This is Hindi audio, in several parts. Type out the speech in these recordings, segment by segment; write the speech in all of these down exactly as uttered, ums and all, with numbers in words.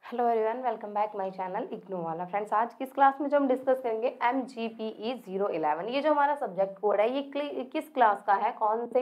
Hello everyone, welcome back my channel IGNOU वाला। फ्रेंड्स, आज किस क्लास में जो हम डिस्कस करेंगे M G P E zero eleven. ये जो हमारा सब्जेक्ट कोड है ये किस क्लास का है, कौन से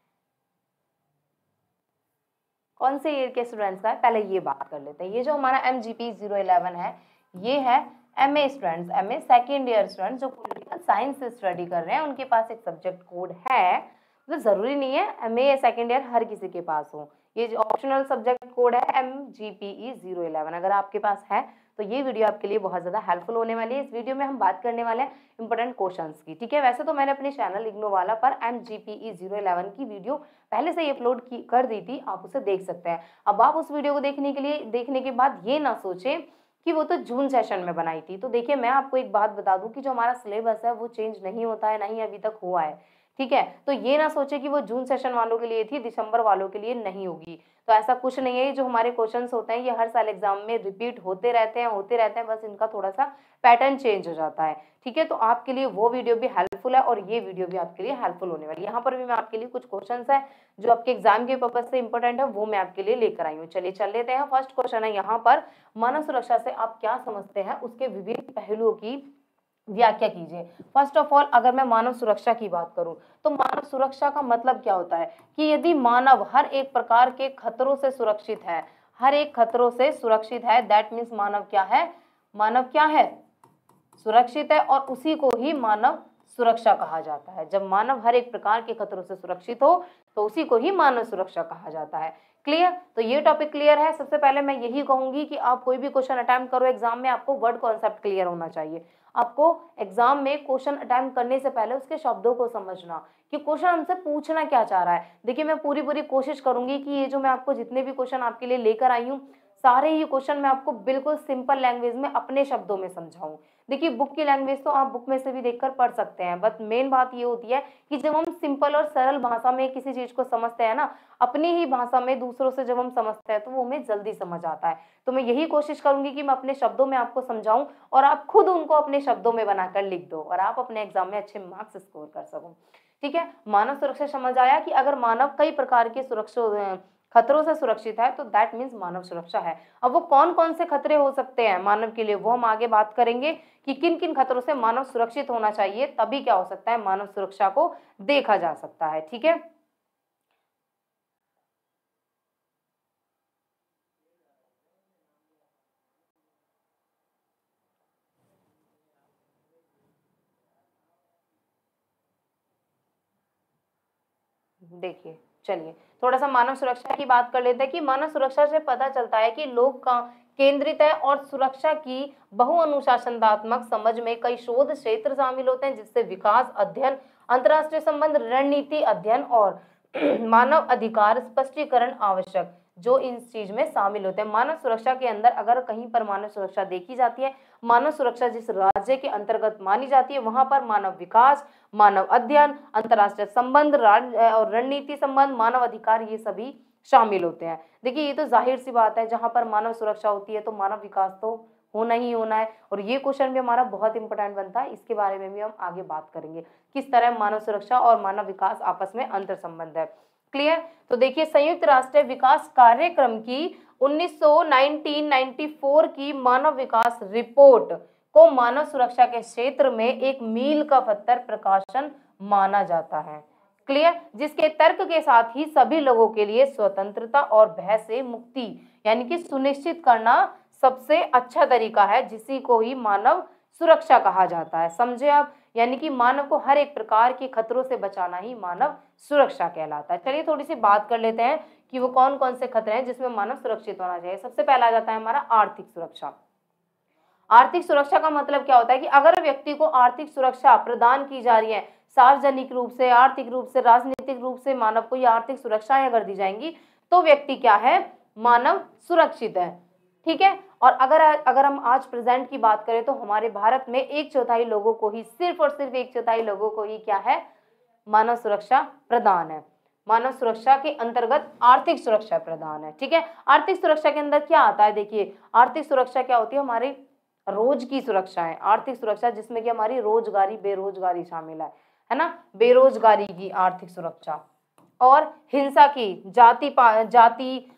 कौन से ईयर के स्टूडेंट्स का है, पहले ये बात कर लेते हैं। ये जो हमारा M G P E zero eleven है ये है M A students, M A second year students जो पॉलिटिकल साइंस से स्टडी कर रहे हैं, उनके पास एक सब्जेक्ट कोड है। मतलब जरूरी नहीं है एम ए सेकेंड ईयर हर किसी के पास हो, ये जो ऑप्शनल सब्जेक्ट कोड है M G P E zero eleven, अगर आपके पास है तो ये वीडियो आपके लिए बहुत ज्यादा हेल्पफुल होने वाली है। इस वीडियो में हम बात करने वाले हैं इंपोर्टेंट क्वेश्चंस की। ठीक है, वैसे तो मैंने अपने चैनल इग्नो वाला पर M G P E zero eleven की वीडियो पहले से ही अपलोड की कर दी थी, आप उसे देख सकते हैं। अब आप उस वीडियो को देखने के लिए देखने के बाद ये ना सोचें कि वो तो जून सेशन में बनाई थी। तो देखिए, मैं आपको एक बात बता दूं कि जो हमारा सिलेबस है वो चेंज नहीं होता है, नहीं अभी तक हुआ है। ठीक है, तो ये ना सोचे कि वो जून सेशन वालों के लिए थी, दिसंबर वालों के लिए नहीं होगी। तो ऐसा कुछ नहीं है। जो हमारे क्वेश्चंस होते हैं ये हर साल एग्जाम में रिपीट होते रहते हैं होते रहते हैं बस इनका थोड़ा सा पैटर्न चेंज हो जाता है। ठीक है, तो आपके लिए वो वीडियो भी हेल्पफुल है और ये वीडियो भी आपके लिए हेल्पफुल होने वाली है। यहाँ पर भी मैं आपके लिए कुछ क्वेश्चंस है जो आपके एग्जाम के पर्पज से इंपॉर्टेंट है, वो मैं आपके लिए लेकर आई हूँ। चलिए चल लेते हैं। फर्स्ट क्वेश्चन है यहाँ पर, मानव सुरक्षा से आप क्या समझते हैं, उसके विभिन्न पहलुओं की व्याख्या कीजिए। फर्स्ट ऑफ ऑल, अगर मैं मानव सुरक्षा की बात करूं तो मानव सुरक्षा का मतलब क्या होता है कि यदि मानव हर एक प्रकार के खतरों से सुरक्षित है, हर एक खतरों से सुरक्षित है, दैट मीन्स मानव क्या है, मानव क्या है, सुरक्षित है, और उसी को ही मानव सुरक्षा कहा जाता है। जब मानव हर एक प्रकार के खतरों से सुरक्षित हो तो उसी को ही मानव सुरक्षा कहा जाता है। क्लियर? तो ये टॉपिक क्लियर है। सबसे पहले मैं यही कहूंगी कि आप कोई भी क्वेश्चन अटेम्प्ट करो एग्जाम में, आपको वर्ड कॉन्सेप्ट क्लियर होना चाहिए। आपको एग्जाम में क्वेश्चन अटेम्प्ट करने से पहले उसके शब्दों को समझना कि क्वेश्चन हमसे पूछना क्या चाह रहा है। देखिए, मैं पूरी पूरी कोशिश करूंगी कि ये जो मैं आपको जितने भी क्वेश्चन आपके लिए लेकर आई हूँ, सारे ही क्वेश्चन मैं आपको बिल्कुल सिंपल लैंग्वेज में अपने शब्दों में समझाऊं। देखिए, बुक की लैंग्वेज तो आप बुक में से भी देखकर पढ़ सकते हैं, बट मेन बात ये होती है कि जब हम सिंपल और सरल भाषा में किसी चीज को समझते हैं ना, अपनी ही भाषा में दूसरों से जब हम समझते हैं तो वो हमें जल्दी समझ आता है। तो मैं यही कोशिश करूंगी कि मैं अपने शब्दों में आपको समझाऊं और आप खुद उनको अपने शब्दों में बनाकर लिख दो और आप अपने एग्जाम में अच्छे मार्क्स स्कोर कर सको। ठीक है, मानव सुरक्षा समझ आया कि अगर मानव कई प्रकार के सुरक्षा खतरों से सुरक्षित है तो दैट मीन्स मानव सुरक्षा है। अब वो कौन कौन से खतरे हो सकते हैं मानव के लिए, वो हम आगे बात करेंगे कि किन किन खतरों से मानव सुरक्षित होना चाहिए, तभी क्या हो सकता है, मानव सुरक्षा को देखा जा सकता है। ठीक है, देखिए चलिए थोड़ा सा मानव सुरक्षा की बात कर लेते हैं कि मानव सुरक्षा से पता चलता है कि लोग का केंद्रित है और सुरक्षा की बहुअनुशासनात्मक समझ में कई शोध क्षेत्र शामिल होते हैं, जिससे विकास अध्ययन, अंतर्राष्ट्रीय संबंध, रणनीति अध्ययन और मानव अधिकार स्पष्टीकरण आवश्यक, जो इन चीज में शामिल होते हैं। मानव सुरक्षा के अंदर अगर कहीं पर मानव सुरक्षा देखी जाती है, मानव सुरक्षा जिस राज्य के अंतर्गत मानी जाती है, वहां पर मानव विकास, मानव अध्ययन, अंतर्राष्ट्रीय संबंध और रणनीति संबंध, मानव अधिकार, ये सभी शामिल होते हैं। देखिए, ये तो जाहिर सी बात है, जहां पर मानव सुरक्षा होती है तो मानव विकास तो होना ही होना है। और ये क्वेश्चन भी हमारा बहुत इंपॉर्टेंट बनता है, इसके बारे में भी हम आगे बात करेंगे किस तरह मानव सुरक्षा और मानव विकास आपस में अंतर संबंध है। क्लियर? तो देखिए, संयुक्त राष्ट्र विकास कार्यक्रम की उन्नीस सौ चौरानवे की मानव विकास रिपोर्ट को मानव सुरक्षा के क्षेत्र में एक मील का पत्थर प्रकाशन माना जाता है। क्लियर? जिसके तर्क के साथ ही सभी लोगों के लिए स्वतंत्रता और भय से मुक्ति यानी कि सुनिश्चित करना सबसे अच्छा तरीका है, जिसी को ही मानव सुरक्षा कहा जाता है। समझे आप? यानी कि मानव को हर एक प्रकार के खतरों से बचाना ही मानव सुरक्षा कहलाता है। चलिए थोड़ी सी बात कर लेते हैं कि वो कौन कौन से खतरे हैं जिसमें मानव सुरक्षित होना चाहिए। सबसे पहला आ जाता है हमारा आर्थिक सुरक्षा। आर्थिक सुरक्षा का मतलब क्या होता है कि अगर व्यक्ति को आर्थिक सुरक्षा प्रदान की जा रही है, सार्वजनिक रूप से, आर्थिक रूप से, राजनीतिक रूप से मानव को ये आर्थिक सुरक्षाएं अगर दी जाएंगी तो व्यक्ति क्या है, मानव सुरक्षित है। ठीक है, और अगर अगर हम आज प्रेजेंट की बात करें तो हमारे भारत में एक चौथाई लोगों को ही, सिर्फ और सिर्फ एक चौथाई लोगों को ही क्या है, मानव सुरक्षा प्रदान है। मानव सुरक्षा के अंतर्गत आर्थिक सुरक्षा प्रदान है। ठीक है, आर्थिक सुरक्षा के अंदर क्या आता है, देखिए आर्थिक सुरक्षा क्या होती है, हमारी रोज की सुरक्षा है। आर्थिक सुरक्षा जिसमें कि हमारी रोजगारी, बेरोजगारी शामिल है है ना, बेरोजगारी की आर्थिक सुरक्षा, और हिंसा की, जाति जाति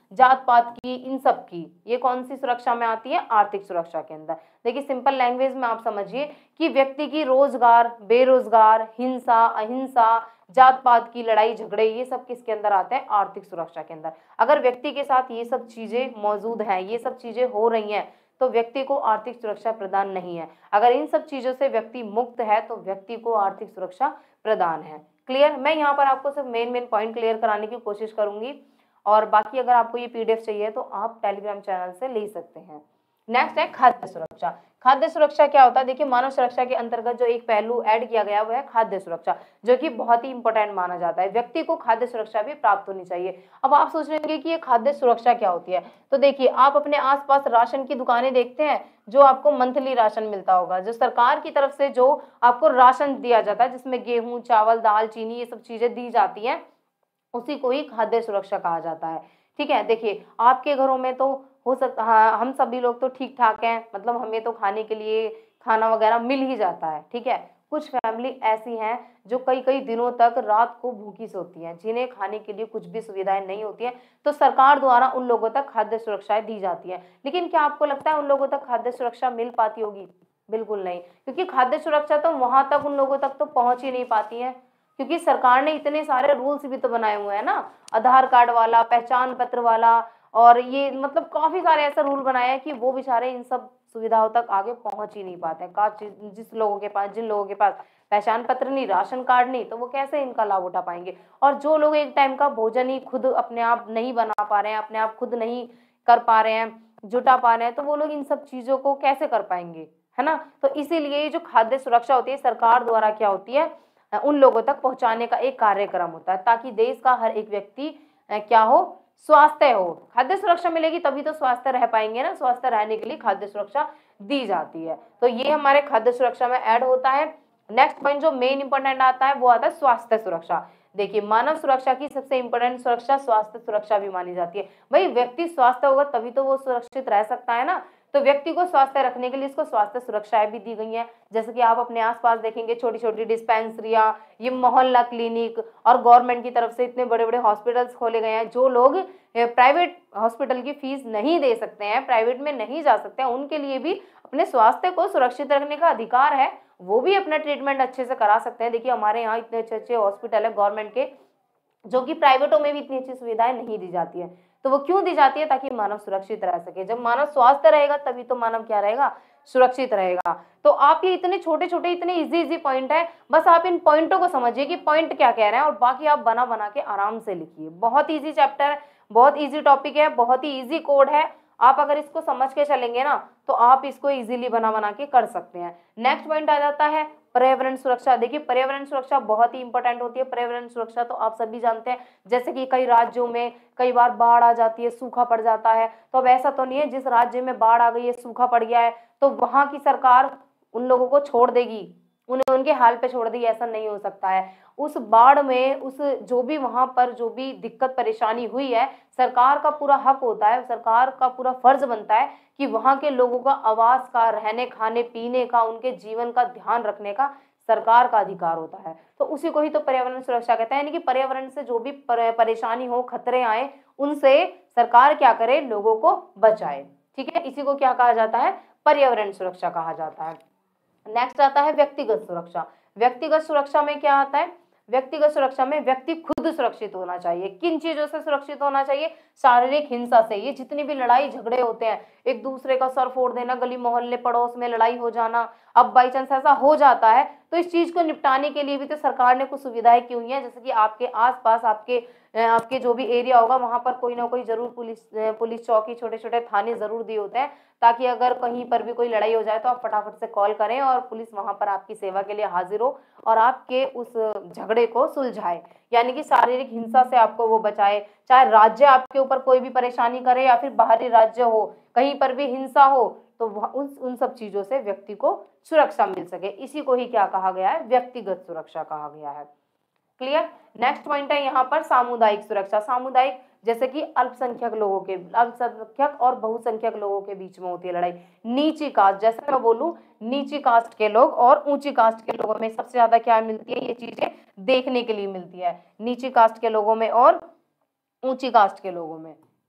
जात पात की, इन सब की, ये कौन सी सुरक्षा में आती है? आर्थिक सुरक्षा के अंदर। देखिए सिंपल लैंग्वेज में आप समझिए कि व्यक्ति की रोजगार, बेरोजगार, हिंसा, अहिंसा, जात पात की लड़ाई झगड़े, ये सब किसके अंदर आते हैं? आर्थिक सुरक्षा के अंदर। अगर व्यक्ति के साथ ये सब चीजें मौजूद हैं, ये सब चीजें हो रही हैं, तो व्यक्ति को आर्थिक सुरक्षा प्रदान नहीं है। अगर इन सब चीजों से व्यक्ति मुक्त है तो व्यक्ति को आर्थिक सुरक्षा प्रदान है। क्लियर? मैं यहाँ पर आपको सिर्फ मेन मेन पॉइंट क्लियर कराने की कोशिश करूंगी, और बाकी अगर आपको ये पीडीएफ चाहिए तो आप टेलीग्राम चैनल से ले सकते हैं। नेक्स्ट है खाद्य सुरक्षा। खाद्य सुरक्षा क्या होता है? देखिए मानव सुरक्षा के अंतर्गत जो एक पहलू ऐड किया गया वो है खाद्य सुरक्षा, जो कि बहुत ही इंपॉर्टेंट माना जाता है। व्यक्ति को खाद्य सुरक्षा भी प्राप्त होनी चाहिए। अब आप सोच रहे होंगे कि ये खाद्य सुरक्षा क्या होती है, तो देखिए आप अपने आसपास राशन की दुकानें देखते हैं, जो आपको मंथली राशन मिलता होगा, जो सरकार की तरफ से जो आपको राशन दिया जाता है, जिसमें गेहूं, चावल, दाल, चीनी, ये सब चीजें दी जाती हैं, उसी को ही खाद्य सुरक्षा कहा जाता है। ठीक है, देखिए आपके घरों में तो हो सकता, हाँ हम सभी लोग तो ठीक ठाक हैं, मतलब हमें तो खाने के लिए खाना वगैरह मिल ही जाता है। ठीक है, कुछ फैमिली ऐसी हैं जो कई कई दिनों तक रात को भूखी सोती हैं, जिन्हें खाने के लिए कुछ भी सुविधाएं नहीं होती हैं, तो सरकार द्वारा उन लोगों तक खाद्य सुरक्षाएं दी जाती हैं। लेकिन क्या आपको लगता है उन लोगों तक खाद्य सुरक्षा मिल पाती होगी? बिल्कुल नहीं, क्योंकि खाद्य सुरक्षा तो वहां तक उन लोगों तक तो पहुंच ही नहीं पाती है, क्योंकि सरकार ने इतने सारे रूल्स भी तो बनाए हुए हैं ना, आधार कार्ड वाला, पहचान पत्र वाला, और ये मतलब काफी सारे ऐसे रूल बनाए हैं कि वो बेचारे इन सब सुविधाओं तक आगे पहुंच ही नहीं पाते हैं। का जिस लोगों के पास जिन लोगों के पास पहचान पत्र नहीं, राशन कार्ड नहीं, तो वो कैसे इनका लाभ उठा पाएंगे? और जो लोग एक टाइम का भोजन ही खुद अपने आप नहीं बना पा रहे हैं, अपने आप खुद नहीं कर पा रहे हैं, जुटा पा रहे हैं, तो वो लोग इन सब चीजों को कैसे कर पाएंगे, है ना? तो इसीलिए ये जो खाद्य सुरक्षा होती है सरकार द्वारा क्या होती है, उन लोगों तक पहुंचाने का एक कार्यक्रम होता है, ताकि देश का हर एक व्यक्ति क्या हो, स्वास्थ्य हो। खाद्य सुरक्षा मिलेगी तभी तो स्वास्थ्य रह पाएंगे ना, स्वास्थ्य रहने के लिए खाद्य सुरक्षा दी जाती है। तो ये हमारे खाद्य सुरक्षा में ऐड होता है। नेक्स्ट पॉइंट जो मेन इंपॉर्टेंट आता है वो आता है स्वास्थ्य सुरक्षा। देखिए मानव सुरक्षा की सबसे इंपॉर्टेंट सुरक्षा स्वास्थ्य सुरक्षा भी मानी जाती है। भाई व्यक्ति स्वास्थ्य होगा तभी तो वो सुरक्षित रह सकता है ना, तो व्यक्ति को स्वास्थ्य रखने के लिए इसको स्वास्थ्य सुरक्षाएं भी दी गई हैं। जैसे कि आप अपने आसपास देखेंगे छोटी छोटी डिस्पेंसरियां, ये मोहल्ला क्लिनिक, और गवर्नमेंट की तरफ से इतने बड़े बड़े हॉस्पिटल्स खोले गए हैं। जो लोग प्राइवेट हॉस्पिटल की फीस नहीं दे सकते हैं, प्राइवेट में नहीं जा सकते हैं, उनके लिए भी अपने स्वास्थ्य को सुरक्षित रखने का अधिकार है, वो भी अपना ट्रीटमेंट अच्छे से करा सकते हैं। देखिए हमारे यहाँ इतने अच्छे अच्छे हॉस्पिटल है गवर्नमेंट के, जो कि प्राइवेटों में भी इतनी अच्छी सुविधाएं नहीं दी जाती है। तो वो क्यों दी जाती है? ताकि मानव सुरक्षित रह सके। जब मानव स्वस्थ रहेगा तभी तो मानव क्या रहेगा, सुरक्षित रहेगा। तो आप ये इतने छोटे छोटे इतने इजी इजी पॉइंट है, बस आप इन पॉइंटों को समझिए कि पॉइंट क्या कह रहे हैं, और बाकी आप बना बना के आराम से लिखिए। बहुत इजी चैप्टर है, बहुत इजी टॉपिक है, बहुत ही इजी कोड है। आप अगर इसको समझ के चलेंगे ना तो आप इसको इजीली बना बना के कर सकते हैं। नेक्स्ट पॉइंट आ जाता है पर्यावरण सुरक्षा। देखिए पर्यावरण सुरक्षा बहुत ही इंपॉर्टेंट होती है। पर्यावरण सुरक्षा तो आप सभी जानते हैं, जैसे कि कई राज्यों में कई बार बाढ़ आ जाती है, सूखा पड़ जाता है। तो अब ऐसा तो नहीं है जिस राज्य में बाढ़ आ गई है, सूखा पड़ गया है, तो वहां की सरकार उन लोगों को छोड़ देगी, उन्हें उनके हाल पे छोड़ देगी, ऐसा नहीं हो सकता है। उस बाढ़ में उस जो भी वहां पर जो भी दिक्कत परेशानी हुई है, सरकार का पूरा हक होता है, सरकार का पूरा फर्ज बनता है कि वहां के लोगों का आवास का, रहने खाने पीने का, उनके जीवन का ध्यान रखने का सरकार का अधिकार होता है। तो उसी को ही तो पर्यावरण सुरक्षा कहते हैं, यानी कि पर्यावरण से जो भी परेशानी हो, खतरे आए, उनसे सरकार क्या करे, लोगों को बचाए। ठीक है, इसी को क्या कहा जाता है, पर्यावरण सुरक्षा कहा जाता है। नेक्स्ट आता है व्यक्तिगत सुरक्षा। व्यक्तिगत सुरक्षा में क्या आता है, व्यक्तिगत सुरक्षा में व्यक्ति खुद सुरक्षित होना चाहिए। किन चीजों से सुरक्षित होना चाहिए, शारीरिक हिंसा से। ये जितनी भी लड़ाई झगड़े होते हैं, एक दूसरे का सर फोड़ देना, गली मोहल्ले पड़ोस में लड़ाई हो जाना, अब बाई चांस ऐसा हो जाता है तो इस चीज को निपटाने के लिए भी तो सरकार ने कुछ सुविधाएं की हुई हैं। जैसे कि आपके आसपास आपके आपके जो भी एरिया होगा वहां पर कोई ना कोई जरूर पुलिस पुलिस चौकी, छोटे छोटे थाने जरूर दिए होते हैं, ताकि अगर कहीं पर भी कोई लड़ाई हो जाए तो आप फटाफट से कॉल करें और पुलिस वहां पर आपकी सेवा के लिए हाजिर हो और आपके उस झगड़े को सुलझाए, यानी कि शारीरिक हिंसा से आपको वो बचाए। चाहे राज्य आपके ऊपर कोई भी परेशानी करे या फिर बाहरी राज्य हो, कहीं पर भी हिंसा हो, तो उन उन सब चीजों से व्यक्ति को सुरक्षा मिल सके। इसी को ही क्या कहा गया है, व्यक्तिगत सुरक्षा कहा गया है। क्लियर। नेक्स्ट पॉइंट है यहाँ पर सामुदायिक सुरक्षा। सामुदायिक जैसे कि अल्पसंख्यक लोगों के, अल्पसंख्यक और बहुसंख्यक लोगों के बीच में होती है लड़ाई। नीची कास्ट, जैसे मैं बोलूं नीची कास्ट के लोग और ऊंची कास्ट के लोगों में सबसे ज्यादा क्या मिलती है, ये चीजें देखने के लिए मिलती है, नीची कास्ट के लोगों में और ऊंची कास्ट के लोगों में।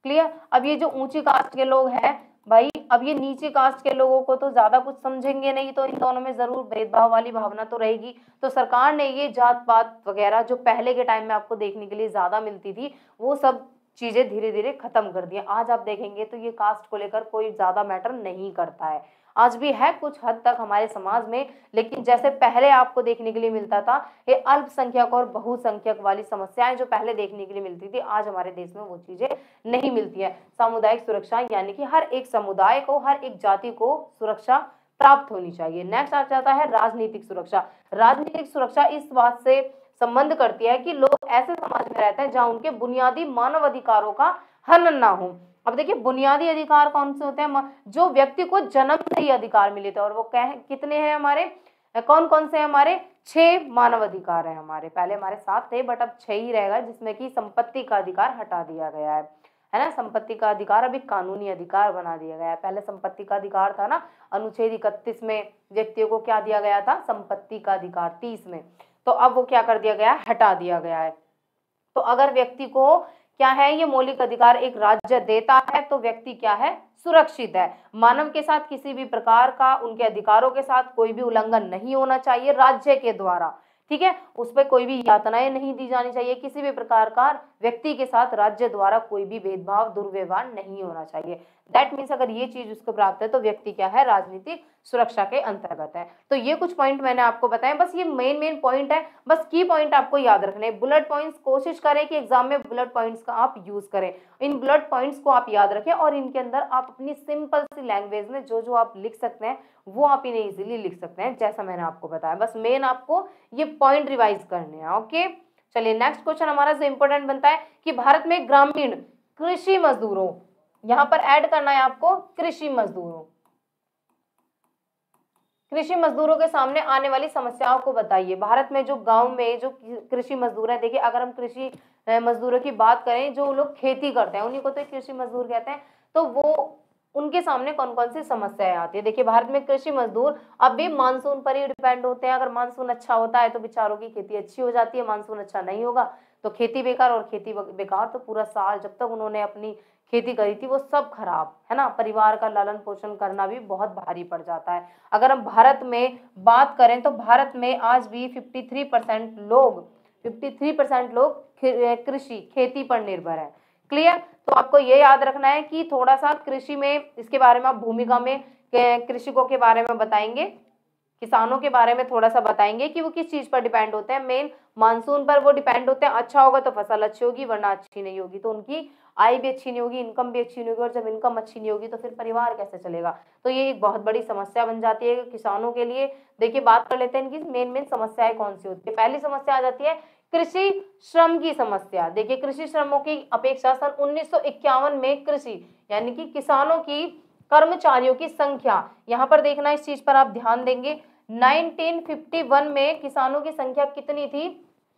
क्लियर। अब ये जो ऊंची कास्ट के लोग हैं भाई, अब ये नीचे कास्ट के लोगों को तो ज्यादा कुछ समझेंगे नहीं, तो इन दोनों में जरूर भेदभाव वाली भावना तो रहेगी। तो सरकार ने ये जात पात वगैरह जो पहले के टाइम में आपको देखने के लिए ज्यादा मिलती थी, वो सब चीजें धीरे धीरे खत्म कर दी। आज आप देखेंगे तो ये कास्ट को लेकर कोई ज्यादा मैटर नहीं करता है। आज भी है कुछ हद तक हमारे समाज में, लेकिन जैसे पहले आपको देखने के लिए मिलता था, ये अल्पसंख्यक और बहुसंख्यक वाली समस्याएं जो पहले देखने के लिए मिलती थी, आज हमारे देश में वो चीजें नहीं मिलती है। सामुदायिक सुरक्षा यानी कि हर एक समुदाय को, हर एक जाति को सुरक्षा प्राप्त होनी चाहिए। नेक्स्ट आ जाता है राजनीतिक सुरक्षा। राजनीतिक सुरक्षा इस बात से संबंध करती है कि लोग ऐसे समाज में रहते हैं जहां उनके बुनियादी मानव अधिकारों का हनन ना हो। अब देखिए बुनियादी अधिकार कौन से होते हैं, जो व्यक्ति को जन्म से ही अधिकार मिले थे, और वो क्या है, कितने हैं हमारे, कौन कौन से हैं हमारे, छह मानव अधिकार हैं हमारे। पहले हमारे सात थे बट अब छह ही रहेगा, जिसमें कि संपत्ति का अधिकार हटा दिया गया है, है ना। संपत्ति का अधिकार अभी कानूनी अधिकार बना दिया गया है। पहले संपत्ति का अधिकार था ना, अनुच्छेद इकतीस में व्यक्तियों को क्या दिया गया था, संपत्ति का अधिकार, तीस में, तो अब वो क्या कर दिया गया है, हटा दिया गया है। तो अगर व्यक्ति को क्या है, ये मौलिक अधिकार एक राज्य देता है तो व्यक्ति क्या है, सुरक्षित है। मानव के साथ किसी भी प्रकार का, उनके अधिकारों के साथ कोई भी उल्लंघन नहीं होना चाहिए राज्य के द्वारा, ठीक है। उस पर कोई भी यातनाएं नहीं दी जानी चाहिए, किसी भी प्रकार का व्यक्ति के साथ राज्य द्वारा कोई भी भेदभाव, दुर्व्यवहार नहीं होना चाहिए। दैट मीन्स अगर ये चीज उसको प्राप्त है तो व्यक्ति क्या है, राजनीतिक सुरक्षा के अंतर्गत है। तो ये कुछ पॉइंट मैंने आपको बताए, बस ये मेन मेन पॉइंट है, बस की पॉइंट आपको याद रखने। बुलेट पॉइंट्स कोशिश करें कि एग्जाम में बुलेट पॉइंट्स का आप यूज करें, इन बुलेट पॉइंट्स को आप याद रखें, और इनके अंदर आप अपनी सिंपल सी लैंग्वेज में जो जो आप लिख सकते हैं वो आप इन्हें इजीली लिख सकते हैं, जैसा मैंने आपको बताया। बस मेन आपको ये पॉइंट रिवाइज करने हैं, ओके। चलिए नेक्स्ट क्वेश्चन हमारा जो इंपॉर्टेंट बनता है कि भारत में ग्रामीण कृषि मजदूरों, यहां पर ऐड करना है आपको कृषि मजदूरों, कृषि मजदूरों के सामने आने वाली समस्याओं को बताइए। भारत में जो गांव में जो कृषि मजदूर है, देखिए अगर हम कृषि मजदूरों की बात करें, जो लोग खेती करते हैं उन्हीं को तो कृषि मजदूर कहते हैं, तो वो उनके सामने कौन कौन सी समस्याएं आती है। देखिए भारत में कृषि मजदूर अब भी मानसून पर ही डिपेंड होते हैं। अगर मानसून अच्छा होता है तो बेचारों की खेती अच्छी हो जाती है, मानसून अच्छा नहीं होगा तो खेती बेकार, और खेती बेकार तो पूरा साल जब तक उन्होंने अपनी खेती करी थी वो सब खराब, है ना। परिवार का लालन पोषण करना भी बहुत भारी पड़ जाता है। अगर हम भारत में बात करें तो भारत में आज भी तिरेपन परसेंट लोग तिरेपन परसेंट लोग कृषि खेती पर निर्भर है। क्लियर। तो आपको ये याद रखना है कि थोड़ा सा कृषि में, इसके बारे में आप भूमिका में कृषकों के बारे में बताएंगे, किसानों के बारे में थोड़ा सा बताएंगे कि वो किस चीज पर डिपेंड होते हैं। मेन मानसून पर वो डिपेंड होते हैं। अच्छा होगा तो फसल अच्छी होगी, वरना अच्छी नहीं होगी तो उनकी आय भी अच्छी नहीं होगी, इनकम भी अच्छी नहीं होगी, और जब इनकम अच्छी नहीं होगी तो फिर परिवार कैसे चलेगा। तो ये एक बहुत बड़ी समस्या बन जाती है किसानों के लिए। देखिए बात कर लेते हैं इनकी मेन मेन समस्याएं कौन सी होती है। पहली समस्या आ जाती है कृषि श्रम की समस्या। देखिए कृषि श्रमों की अपेक्षा सन उन्नीस सौ इक्यावन में कृषि यानी कि किसानों की कर्मचारियों की संख्या, यहाँ पर देखना इस चीज पर आप ध्यान देंगे, उन्नीस सौ इक्यावन में किसानों की संख्या कितनी थी,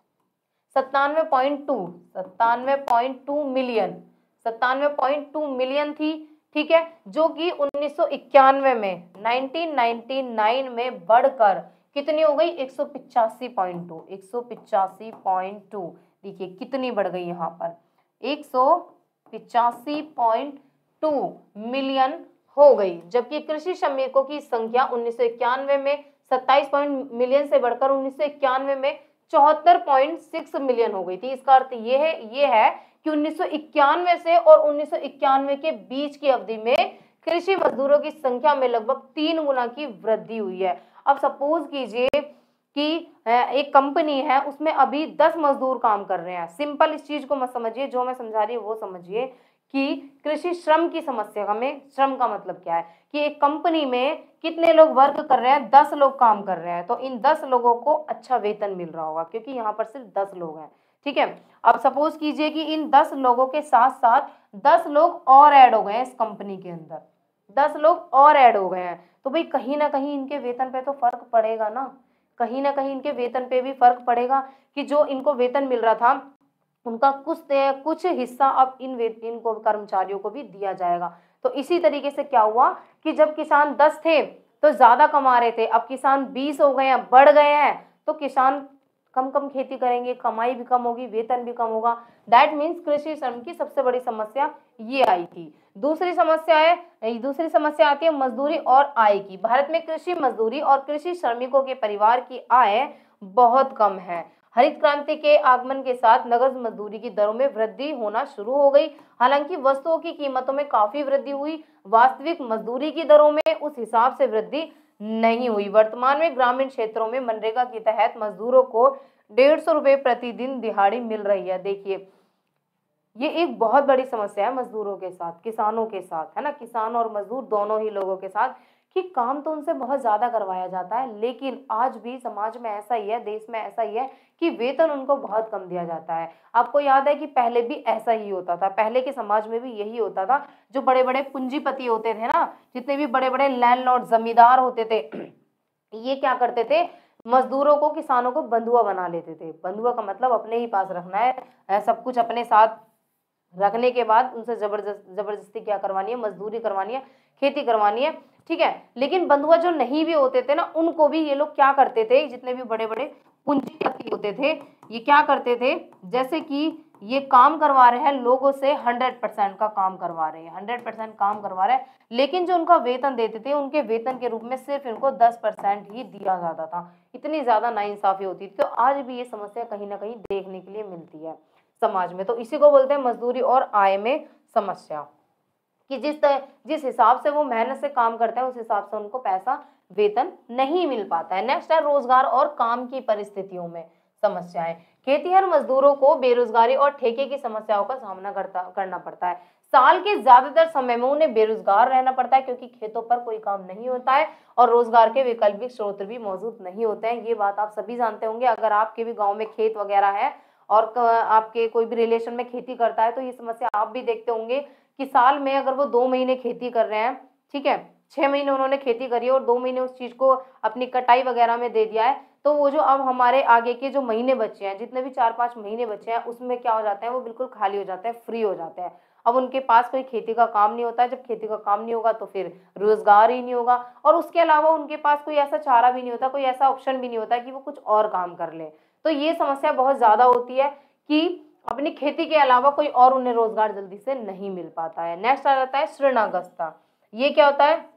सत्तानवे पॉइंट टू सत्तानवे पॉइंट टू मिलियन सत्तानवे पॉइंट टू मिलियन थी, ठीक है। जो कि उन्नीस सौ इक्यानवे में उन्नीस सौ निन्यानवे में बढ़कर कितनी हो गई, एक सौ पिचासी पॉइंट टू एक सौ पिचासी पॉइंट टू। देखिए कितनी बढ़ गई यहाँ पर, एक सौ पिचासी पॉइंट टू मिलियन हो गई। जबकि कृषि श्रमिकों की संख्या उन्नीस सौ इक्यानवे में सत्ताईस पॉइंट मिलियन से बढ़कर उन्नीस सौ इक्यानवे में चौहत्तर पॉइंट सिक्स मिलियन हो गई थी। इसका अर्थ ये है ये है कि उन्नीस सौ इक्यानवे से और उन्नीस सौ इक्यानवे के बीच की अवधि में कृषि मजदूरों की संख्या में लगभग तीन गुना की वृद्धि हुई है। अब सपोज कीजिए कि एक कंपनी है, उसमें अभी दस मजदूर काम कर रहे हैं। सिंपल इस चीज को मत समझिए, जो मैं समझा रही हूँ वो समझिए कि कृषि श्रम की समस्या में श्रम का मतलब क्या है कि एक कंपनी में कितने लोग वर्क कर रहे हैं, दस लोग काम कर रहे हैं, तो इन दस लोगों को अच्छा वेतन मिल रहा होगा क्योंकि यहाँ पर सिर्फ दस लोग हैं, ठीक है। अब सपोज कीजिए कि इन दस लोगों के साथ साथ दस लोग और ऐड हो गए हैं इस कंपनी के अंदर, दस लोग और ऐड हो गए हैं, तो भाई कहीं ना कहीं इनके वेतन पे तो फर्क पड़ेगा ना, कहीं ना कहीं इनके वेतन पे भी फर्क पड़ेगा कि जो इनको वेतन मिल रहा था उनका कुछ कुछ हिस्सा अब इन इनको कर्मचारियों को भी दिया जाएगा। तो इसी तरीके से क्या हुआ कि जब किसान दस थे तो ज्यादा कमा रहे थे, अब किसान बीस हो गए हैं, बढ़ गए हैं, तो किसान कम कम खेती करेंगे, कमाई भी कम होगी, वेतन भी कम होगा। दैट मीन्स कृषि श्रम की सबसे बड़ी समस्या ये आई थी। दूसरी समस्या है दूसरी समस्या आती है मजदूरी और आय की। भारत में कृषि मजदूरी और कृषि श्रमिकों के परिवार की आय बहुत कम है। हरित क्रांति के आगमन के साथ नगद मजदूरी की दरों में वृद्धि होना शुरू हो गई। हालांकि वस्तुओं की कीमतों में काफी वृद्धि हुई, वास्तविक मजदूरी की दरों में उस हिसाब से वृद्धि नहीं हुई। वर्तमान में ग्रामीण क्षेत्रों में मनरेगा के तहत मजदूरों को डेढ़ सौ रुपए प्रतिदिन दिहाड़ी मिल रही है। देखिए, ये एक बहुत बड़ी समस्या है मजदूरों के साथ, किसानों के साथ, है ना, किसान और मजदूर दोनों ही लोगों के साथ, कि काम तो उनसे बहुत ज्यादा करवाया जाता है, लेकिन आज भी समाज में ऐसा ही है, देश में ऐसा ही है कि वेतन उनको बहुत कम दिया जाता है। आपको याद है कि पहले भी ऐसा ही होता था, पहले के समाज में भी यही होता था। जो बड़े बड़े पूंजीपति होते थे ना, जितने भी बड़े बड़े लैंडलॉर्ड जमींदार होते थे, ये क्या करते थे, मजदूरों को, किसानों को बंधुआ बना लेते थे। बंधुआ का मतलब अपने ही पास रखना है, सब कुछ अपने साथ रखने के बाद उनसे जबरदस्त जबरदस्ती क्या करवानी है, मजदूरी करवानी है, खेती करवानी है, ठीक है। लेकिन बंधुआ जो नहीं भी होते थे ना, उनको भी ये लोग क्या करते थे, जितने भी बड़े बड़े पूंजीपति होते थे, ये क्या करते थे, जैसे कि ये काम करवा रहे हैं लोगों से, हंड्रेड परसेंट का काम करवा रहे हैं, हंड्रेड परसेंट काम करवा रहे हैं, लेकिन जो उनका वेतन देते थे, उनके वेतन के रूप में सिर्फ इनको दस परसेंट ही दिया जाता था। इतनी ज्यादा नाइंसाफी होती थी। तो आज भी ये समस्या कहीं ना कहीं देखने के लिए मिलती है समाज में। तो इसी को बोलते हैं मजदूरी और आय में समस्या, कि जिस तरह जिस हिसाब से वो मेहनत से काम करते हैं, उस हिसाब से उनको पैसा, वेतन नहीं मिल पाता है। नेक्स्ट है रोजगार और काम की परिस्थितियों में समस्याएं। खेतीहर मजदूरों को बेरोजगारी और ठेके की समस्याओं का सामना करता करना पड़ता है। साल के ज्यादातर समय में उन्हें बेरोजगार रहना पड़ता है, क्योंकि खेतों पर कोई काम नहीं होता है और रोजगार के वैकल्पिक स्रोत भी मौजूद नहीं होते हैं। ये बात आप सभी जानते होंगे। अगर आपके भी गाँव में खेत वगैरह है और आपके कोई भी रिलेशन में खेती करता है, तो ये समस्या आप भी देखते होंगे कि साल में अगर वो दो महीने खेती कर रहे हैं, ठीक है, छह महीने उन्होंने खेती करी है और दो महीने उस चीज को अपनी कटाई वगैरह में दे दिया है, तो वो जो अब हमारे आगे के जो महीने बचे हैं, जितने भी चार पांच महीने बचे हैं, उसमें क्या हो जाते हैं, वो बिल्कुल खाली हो जाते हैं, फ्री हो जाते हैं। अब उनके पास कोई खेती का काम नहीं होता है। जब खेती का काम नहीं होगा तो फिर रोजगार ही नहीं होगा, और उसके अलावा उनके पास कोई ऐसा चारा भी नहीं होता, कोई ऐसा ऑप्शन भी नहीं होता कि वो कुछ और काम कर ले। तो ये समस्या बहुत ज्यादा होती है कि अपनी खेती के अलावा कोई और उन्हें रोजगार जल्दी से नहीं मिल पाता है। नेक्स्ट आ जाता है शरणागतता। ये क्या होता है,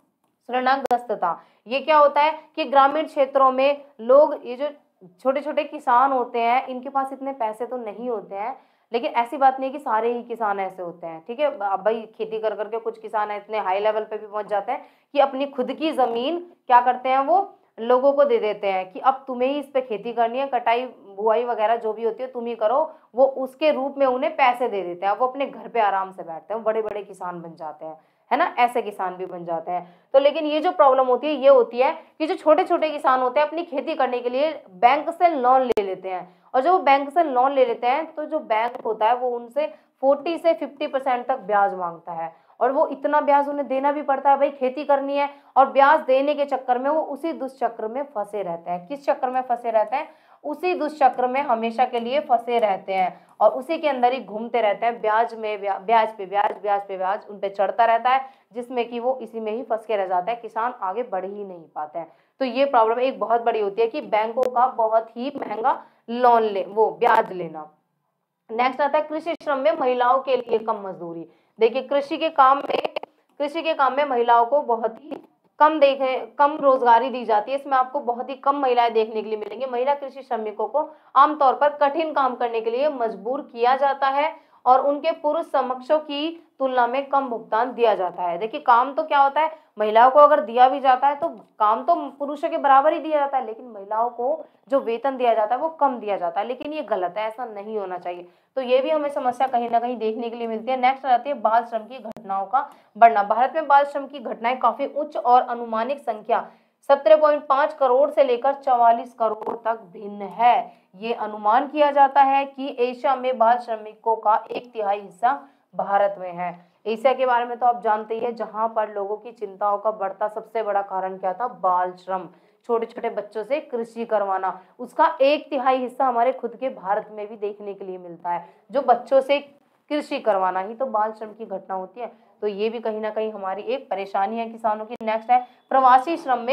शरणागतता, ये क्या होता है कि ग्रामीण क्षेत्रों में लोग, ये जो छोटे छोटे किसान होते हैं, इनके पास इतने पैसे तो नहीं होते हैं, लेकिन ऐसी बात नहीं कि सारे ही किसान ऐसे होते हैं, ठीक है। अब भाई खेती कर करके कुछ किसान इतने हाई लेवल पे भी पहुंच जाते हैं कि अपनी खुद की जमीन क्या करते हैं, वो लोगों को दे देते हैं कि अब तुम्हें ही इस पे खेती करनी है, कटाई बुआई वगैरह जो भी होती है तुम ही करो। वो उसके रूप में उन्हें पैसे दे देते हैं, वो अपने घर पे आराम से बैठते हैं, बड़े बड़े किसान बन जाते हैं, है ना, ऐसे किसान भी बन जाते हैं। तो लेकिन ये जो प्रॉब्लम होती है, ये होती है कि जो छोटे छोटे किसान होते हैं, अपनी खेती करने के लिए बैंक से लोन ले लेते हैं, और जब वो बैंक से लोन ले लेते हैं, तो जो बैंक होता है वो उनसे चालीस से पचास परसेंट तक ब्याज मांगता है, और वो इतना ब्याज उन्हें देना भी पड़ता है, भाई खेती करनी है, और ब्याज देने के चक्कर में वो उसी दुष्चक्र में फंसे रहते हैं। किस चक्कर में फंसे रहते हैं, उसी दुष्चक्र में हमेशा के लिए फंसे रहते हैं, और उसी के अंदर ही घूमते रहते हैं। ब्याज में ब्याज पे ब्याज, ब्याज पे ब्याज उन पे चढ़ता रहता है, जिसमें कि वो इसी में ही फंस के रह जाता है, किसान आगे बढ़ ही नहीं पाते हैं। तो ये प्रॉब्लम एक बहुत बड़ी होती है कि बैंकों का बहुत ही महंगा लोन ले, वो ब्याज लेना। नेक्स्ट आता है कृषि श्रम में महिलाओं के लिए कम मजदूरी। देखिए, कृषि के काम में कृषि के काम में महिलाओं को बहुत ही कम देखे कम रोजगारी दी जाती है। इसमें आपको बहुत ही कम महिलाएं देखने के लिए मिलेंगी। महिला कृषि श्रमिकों को आमतौर पर कठिन काम करने के लिए मजबूर किया जाता है, और उनके पुरुष समकक्षों की तुलना में कम भुगतान दिया जाता है। देखिए, काम तो क्या होता है, महिलाओं को अगर दिया भी जाता है तो काम तो पुरुषों के बराबर ही दिया जाता है, लेकिन महिलाओं को जो वेतन दिया जाता है वो कम दिया जाता है, लेकिन ये गलत है, ऐसा नहीं होना चाहिए। तो ये भी हमें समस्या कहीं ना कहीं देखने के लिए मिलती है। नेक्स्ट आती है बाल श्रम की घटनाओं का बढ़ना। भारत में बाल श्रम की घटनाएं काफी उच्च और अनुमानिक संख्या सत्रह पॉइंट पाँच करोड़ से लेकर चौवालीस करोड़ तक भिन्न है। ये अनुमान किया जाता है कि एशिया में बाल श्रमिकों का एक तिहाई हिस्सा भारत में है। एशिया के बारे में तो आप जानते ही है, जहां पर लोगों की चिंताओं का बढ़ता सबसे बड़ा कारण क्या था, बाल श्रम, छोटे छोटे बच्चों से कृषि करवाना। उसका एक तिहाई हिस्सा हमारे खुद के भारत में भी देखने के लिए मिलता है। जो बच्चों से कृषि करवाना ही तो बाल श्रम की घटना होती है। तो ये भी कहीं ना कहीं हमारी एक परेशानी है किसानों की। नेक्स्ट है प्रवासी श्रम में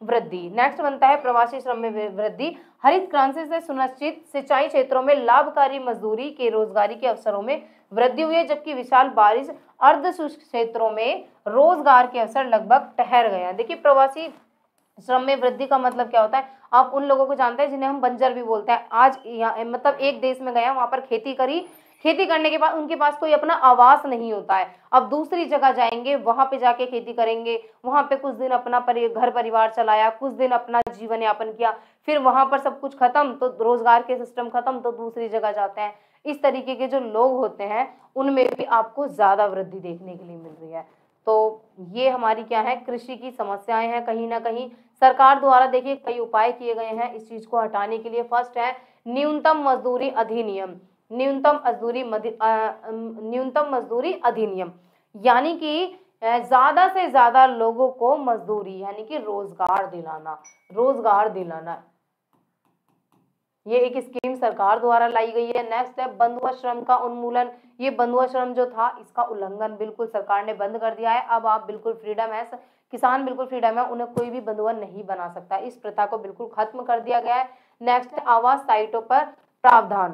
वृद्धि। नेक्स्ट बनता है प्रवासी श्रम में वृद्धि। हरित क्रांति से सुनिश्चित सिंचाई क्षेत्रों में लाभकारी मजदूरी के रोजगारी के अवसरों में वृद्धि हुई है, जबकि विशाल बारिश अर्ध शुष्क क्षेत्रों में रोजगार के अवसर लगभग ठहर गए हैं। देखिए प्रवासी श्रम में वृद्धि का मतलब क्या होता है, आप उन लोगों को जानते हैं जिन्हें हम बंजर भी बोलते हैं। आज यहाँ मतलब एक देश में गया, वहां पर खेती करी, खेती करने के बाद उनके पास कोई अपना आवास नहीं होता है। अब दूसरी जगह जाएंगे, वहां पे जाके खेती करेंगे, वहां पे कुछ दिन अपना परि, घर परिवार चलाया, कुछ दिन अपना जीवन यापन किया, फिर वहां पर सब कुछ खत्म तो रोजगार के सिस्टम खत्म तो दूसरी जगह जाते हैं। इस तरीके के जो लोग होते हैं उनमें भी आपको ज्यादा वृद्धि देखने के लिए मिल रही है। तो ये हमारी क्या है, कृषि की समस्याएं हैं। कहीं ना कहीं सरकार द्वारा देखिए कई उपाय किए गए हैं इस चीज को हटाने के लिए। फर्स्ट है न्यूनतम मजदूरी अधिनियम, न्यूनतम मजदूरी न्यूनतम मजदूरी अधिनियम, यानी कि ज्यादा से ज्यादा लोगों को मजदूरी यानी कि रोजगार दिलाना, रोजगार दिलाना, ये एक स्कीम सरकार द्वारा लाई गई है। नेक्स्ट है बंधुआ श्रम का उन्मूलन। ये बंधुआ श्रम जो था इसका उल्लंघन बिल्कुल सरकार ने बंद कर दिया है। अब आप बिल्कुल फ्रीडम है, किसान बिल्कुल फ्रीडम है, उन्हें कोई भी बंधुआ नहीं बना सकता। इस प्रथा को बिल्कुल खत्म कर दिया गया है। नेक्स्ट है आवास साइटों पर प्रावधान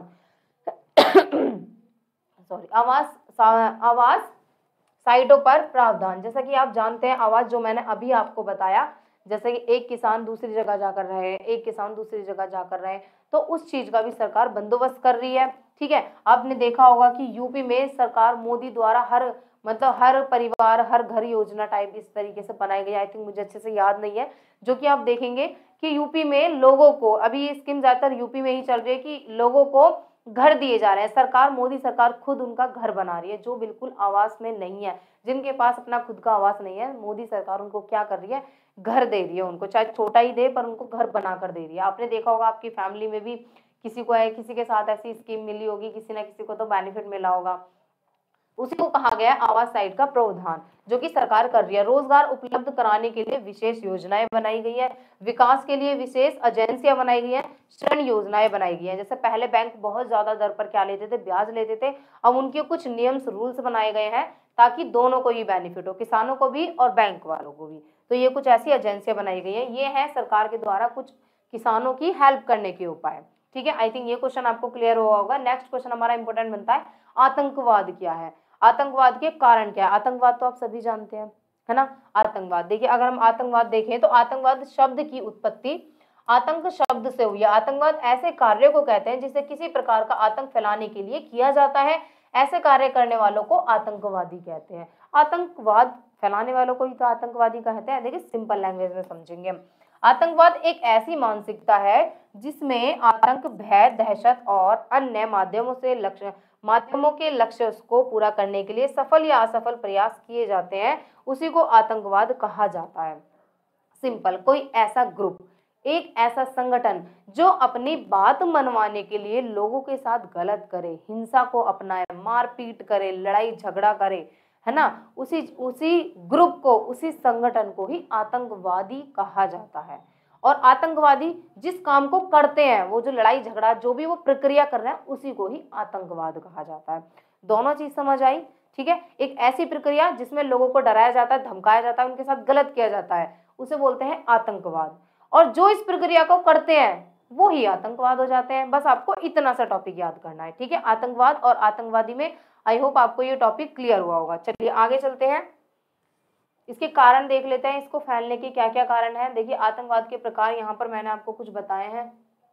सॉरी आवास आवास साइटों पर प्रावधान। जैसा कि आप जानते हैं आवास जो मैंने अभी आपको बताया, जैसे कि एक किसान दूसरी जगह जाकर रहे, एक किसान दूसरी जगह जाकर रहे, तो उस चीज का भी सरकार बंदोबस्त कर रही है। ठीक है, आपने देखा होगा कि यूपी में सरकार मोदी द्वारा हर मतलब हर परिवार हर घर योजना टाइप इस तरीके से बनाई गई। आई थिंक मुझे अच्छे से याद नहीं है, जो कि आप देखेंगे कि यूपी में लोगों को, अभी ये स्कीम ज्यादातर यूपी में ही चल रही है कि लोगों को घर दिए जा रहे हैं। सरकार मोदी सरकार खुद उनका घर बना रही है, जो बिल्कुल आवास में नहीं है। जिनके पास अपना खुद का आवास नहीं है, मोदी सरकार उनको क्या कर रही है, घर दे रही है उनको, चाहे छोटा ही दे पर उनको घर बना कर दे रही है। आपने देखा होगा आपकी फैमिली में भी किसी को है, किसी के साथ ऐसी स्कीम मिली होगी, किसी ना किसी को तो बेनिफिट मिला होगा। उसी को कहा गया है आवास साइट का प्रावधान, जो कि सरकार कर रही है। रोजगार उपलब्ध कराने के लिए विशेष योजनाएं बनाई गई है, विकास के लिए विशेष एजेंसियां बनाई गई हैं, ऋण योजनाएं बनाई गई हैं। जैसे पहले बैंक बहुत ज्यादा दर पर क्या लेते थे, ब्याज लेते थे, अब उनके कुछ नियम्स रूल्स बनाए गए हैं ताकि दोनों को ही बेनिफिट हो, किसानों को भी और बैंक वालों को भी। तो ये कुछ ऐसी एजेंसियां बनाई गई हैं, ये है सरकार के द्वारा कुछ किसानों की हेल्प करने के उपाय। ठीक है, आई थिंक ये क्वेश्चन आपको क्लियर हुआ होगा। नेक्स्ट क्वेश्चन हमारा इंपॉर्टेंट बनता है आतंकवाद क्या है, आतंकवाद के कारण क्या है। आतंकवाद तो आप सभी जानते हैं, है ना। आतंकवाद देखिए, अगर हम आतंकवाद देखें तो आतंकवाद शब्द की उत्पत्ति आतंक शब्द से हुई है। आतंकवाद ऐसे कार्यों को कहते हैं जिसे किसी प्रकार का आतंक फैलाने के लिए किया जाता है। ऐसे कार्य करने वालों को आतंकवादी कहते हैं। आतंकवाद फैलाने वालों को ही तो आतंकवादी कहते हैं। देखिए सिंपल लैंग्वेज में समझेंगे हम। आतंकवाद एक ऐसी मानसिकता है जिसमें आतंक, भय, दहशत और अन्य माध्यमों से लक्ष्य माध्यमों के लक्ष्य को पूरा करने के लिए सफल या असफल प्रयास किए जाते हैं, उसी को आतंकवाद कहा जाता है। सिंपल, कोई ऐसा ग्रुप, एक ऐसा संगठन जो अपनी बात मनवाने के लिए लोगों के साथ गलत करे, हिंसा को अपनाए, मारपीट करे, लड़ाई झगड़ा करे, है ना, उसी उसी ग्रुप को, उसी संगठन को ही आतंकवादी कहा जाता है। और आतंकवादी जिस काम को करते हैं, वो जो लड़ाई झगड़ा जो भी वो प्रक्रिया कर रहे हैं, उसी को ही आतंकवाद कहा जाता है। दोनों चीज समझ आई। ठीक है, एक ऐसी प्रक्रिया जिसमें लोगों को डराया जाता है, धमकाया जाता है, उनके साथ गलत किया जाता है, उसे बोलते हैं आतंकवाद। और जो इस प्रक्रिया को करते हैं वो ही आतंकवाद हो जाते हैं। बस आपको इतना सा टॉपिक याद करना है। ठीक है, आतंकवाद और आतंकवादी में आई होप आपको ये टॉपिक क्लियर हुआ होगा। चलिए आगे चलते हैं, इसके कारण देख लेते हैं, इसको फैलने के क्या क्या कारण है। देखिए आतंकवाद के प्रकार यहाँ पर मैंने आपको कुछ बताए हैं।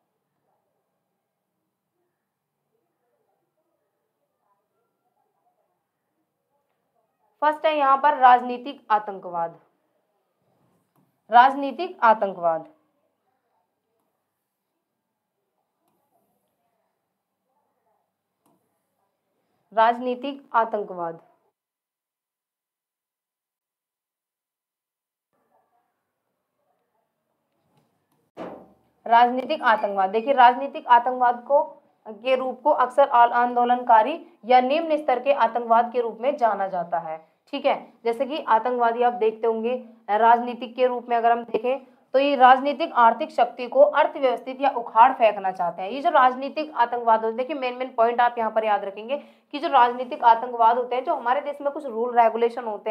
फर्स्ट है यहाँ पर राजनीतिक आतंकवाद। राजनीतिक आतंकवाद राजनीतिक आतंकवाद राजनीतिक आतंकवाद देखिए, राजनीतिक आतंकवाद को के रूप को अक्सर आंदोलनकारी या निम्न स्तर के आतंकवाद के रूप में जाना जाता है। ठीक है, जैसे कि आतंकवादी आप देखते होंगे राजनीतिक के रूप में, अगर हम देखें तो ये राजनीतिक आर्थिक शक्ति को अर्थव्यवस्थित या उखाड़ फेंकना चाहते हैं। ये जो राजनीतिक आतंकवाद होते हैं, देखिए मेन मेन पॉइंट आप यहाँ पर याद रखेंगे कि जो राजनीतिक आतंकवाद होते हैं, जो हमारे देश में कुछ रूल रेगुलेशन होते हैं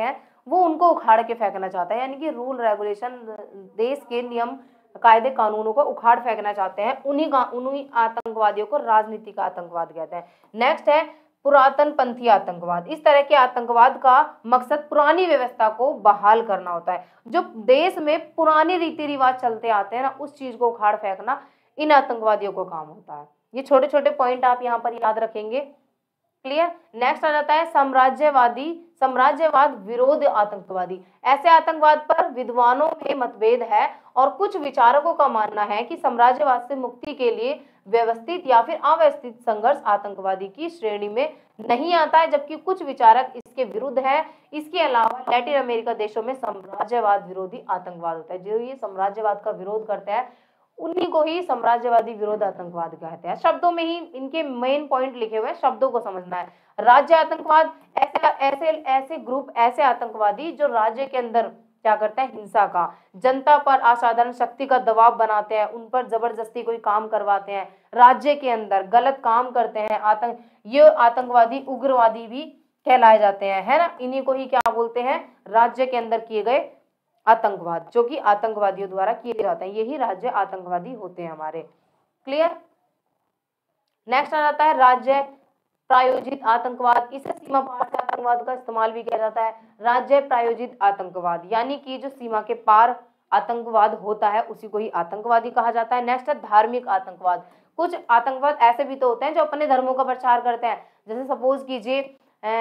वो उनको उखाड़ के फेंकना चाहता है, यानी कि रूल रेगुलेशन, देश के नियम कायदे कानूनों को उखाड़ फेंकना चाहते हैं। उन्हीं का उन्हीं आतंकवादियों को राजनीतिक आतंकवाद कहते हैं। नेक्स्ट है पुरातन पंथी आतंकवाद। इस तरह के आतंकवाद का मकसद पुरानी व्यवस्था को बहाल करना होता है। जो देश में पुराने रीति रिवाज चलते आते हैं ना, उस चीज को उखाड़ फेंकना इन आतंकवादियों को काम होता है। ये छोटे छोटे पॉइंट आप यहाँ पर याद रखेंगे। क्लियर। नेक्स्ट आ जाता है साम्राज्यवादी साम्राज्यवाद विरोध आतंकवादी। ऐसे आतंकवाद पर विद्वानों में मतभेद है और कुछ विचारकों का मानना है कि साम्राज्यवाद से मुक्ति के लिए व्यवस्थित या फिर अव्यवस्थित संघर्ष आतंकवादी की श्रेणी में नहीं आता है, जबकि कुछ विचारक इसके विरुद्ध है। इसके अलावा लैटिन अमेरिका देशों में साम्राज्यवाद विरोधी आतंकवाद होता है। जो ये साम्राज्यवाद का विरोध करते हैं उन्हीं को ही साम्राज्यवादी विरोध आतंकवाद कहते हैं। शब्दों में ही इनके मेन पॉइंट लिखे हुए हैं, शब्दों को समझना है। राज्य आतंकवाद, ऐसे ऐसे ऐसे ग्रुप, ऐसे आतंकवादी जो राज्य के अंदर क्या करते हैं, हिंसा का, जनता पर असाधारण शक्ति का दबाव बनाते हैं, उन पर जबरदस्ती कोई काम करवाते हैं, राज्य के अंदर गलत काम करते हैं, आतंक ये आतंकवादी उग्रवादी भी कहलाए जाते हैं, है ना। इन्हीं को ही क्या बोलते हैं, राज्य के अंदर किए गए आतंकवाद, जो कि आतंकवादियों द्वारा किए जाते हैं, यही राज्य आतंकवादी होते हैं हमारे। क्लियर। नेक्स्ट आ जाता है राज्य प्रायोजित आतंकवाद। इसे सीमा पार से आतंकवाद का इस्तेमाल भी किया जाता है। राज्य प्रायोजित आतंकवाद यानी कि जो सीमा के पार आतंकवाद होता है उसी को ही आतंकवादी कहा जाता है। नेक्स्ट है धार्मिक आतंकवाद। कुछ आतंकवाद ऐसे भी तो होते हैं जो अपने धर्मों का प्रचार करते हैं, जैसे सपोज कीजिए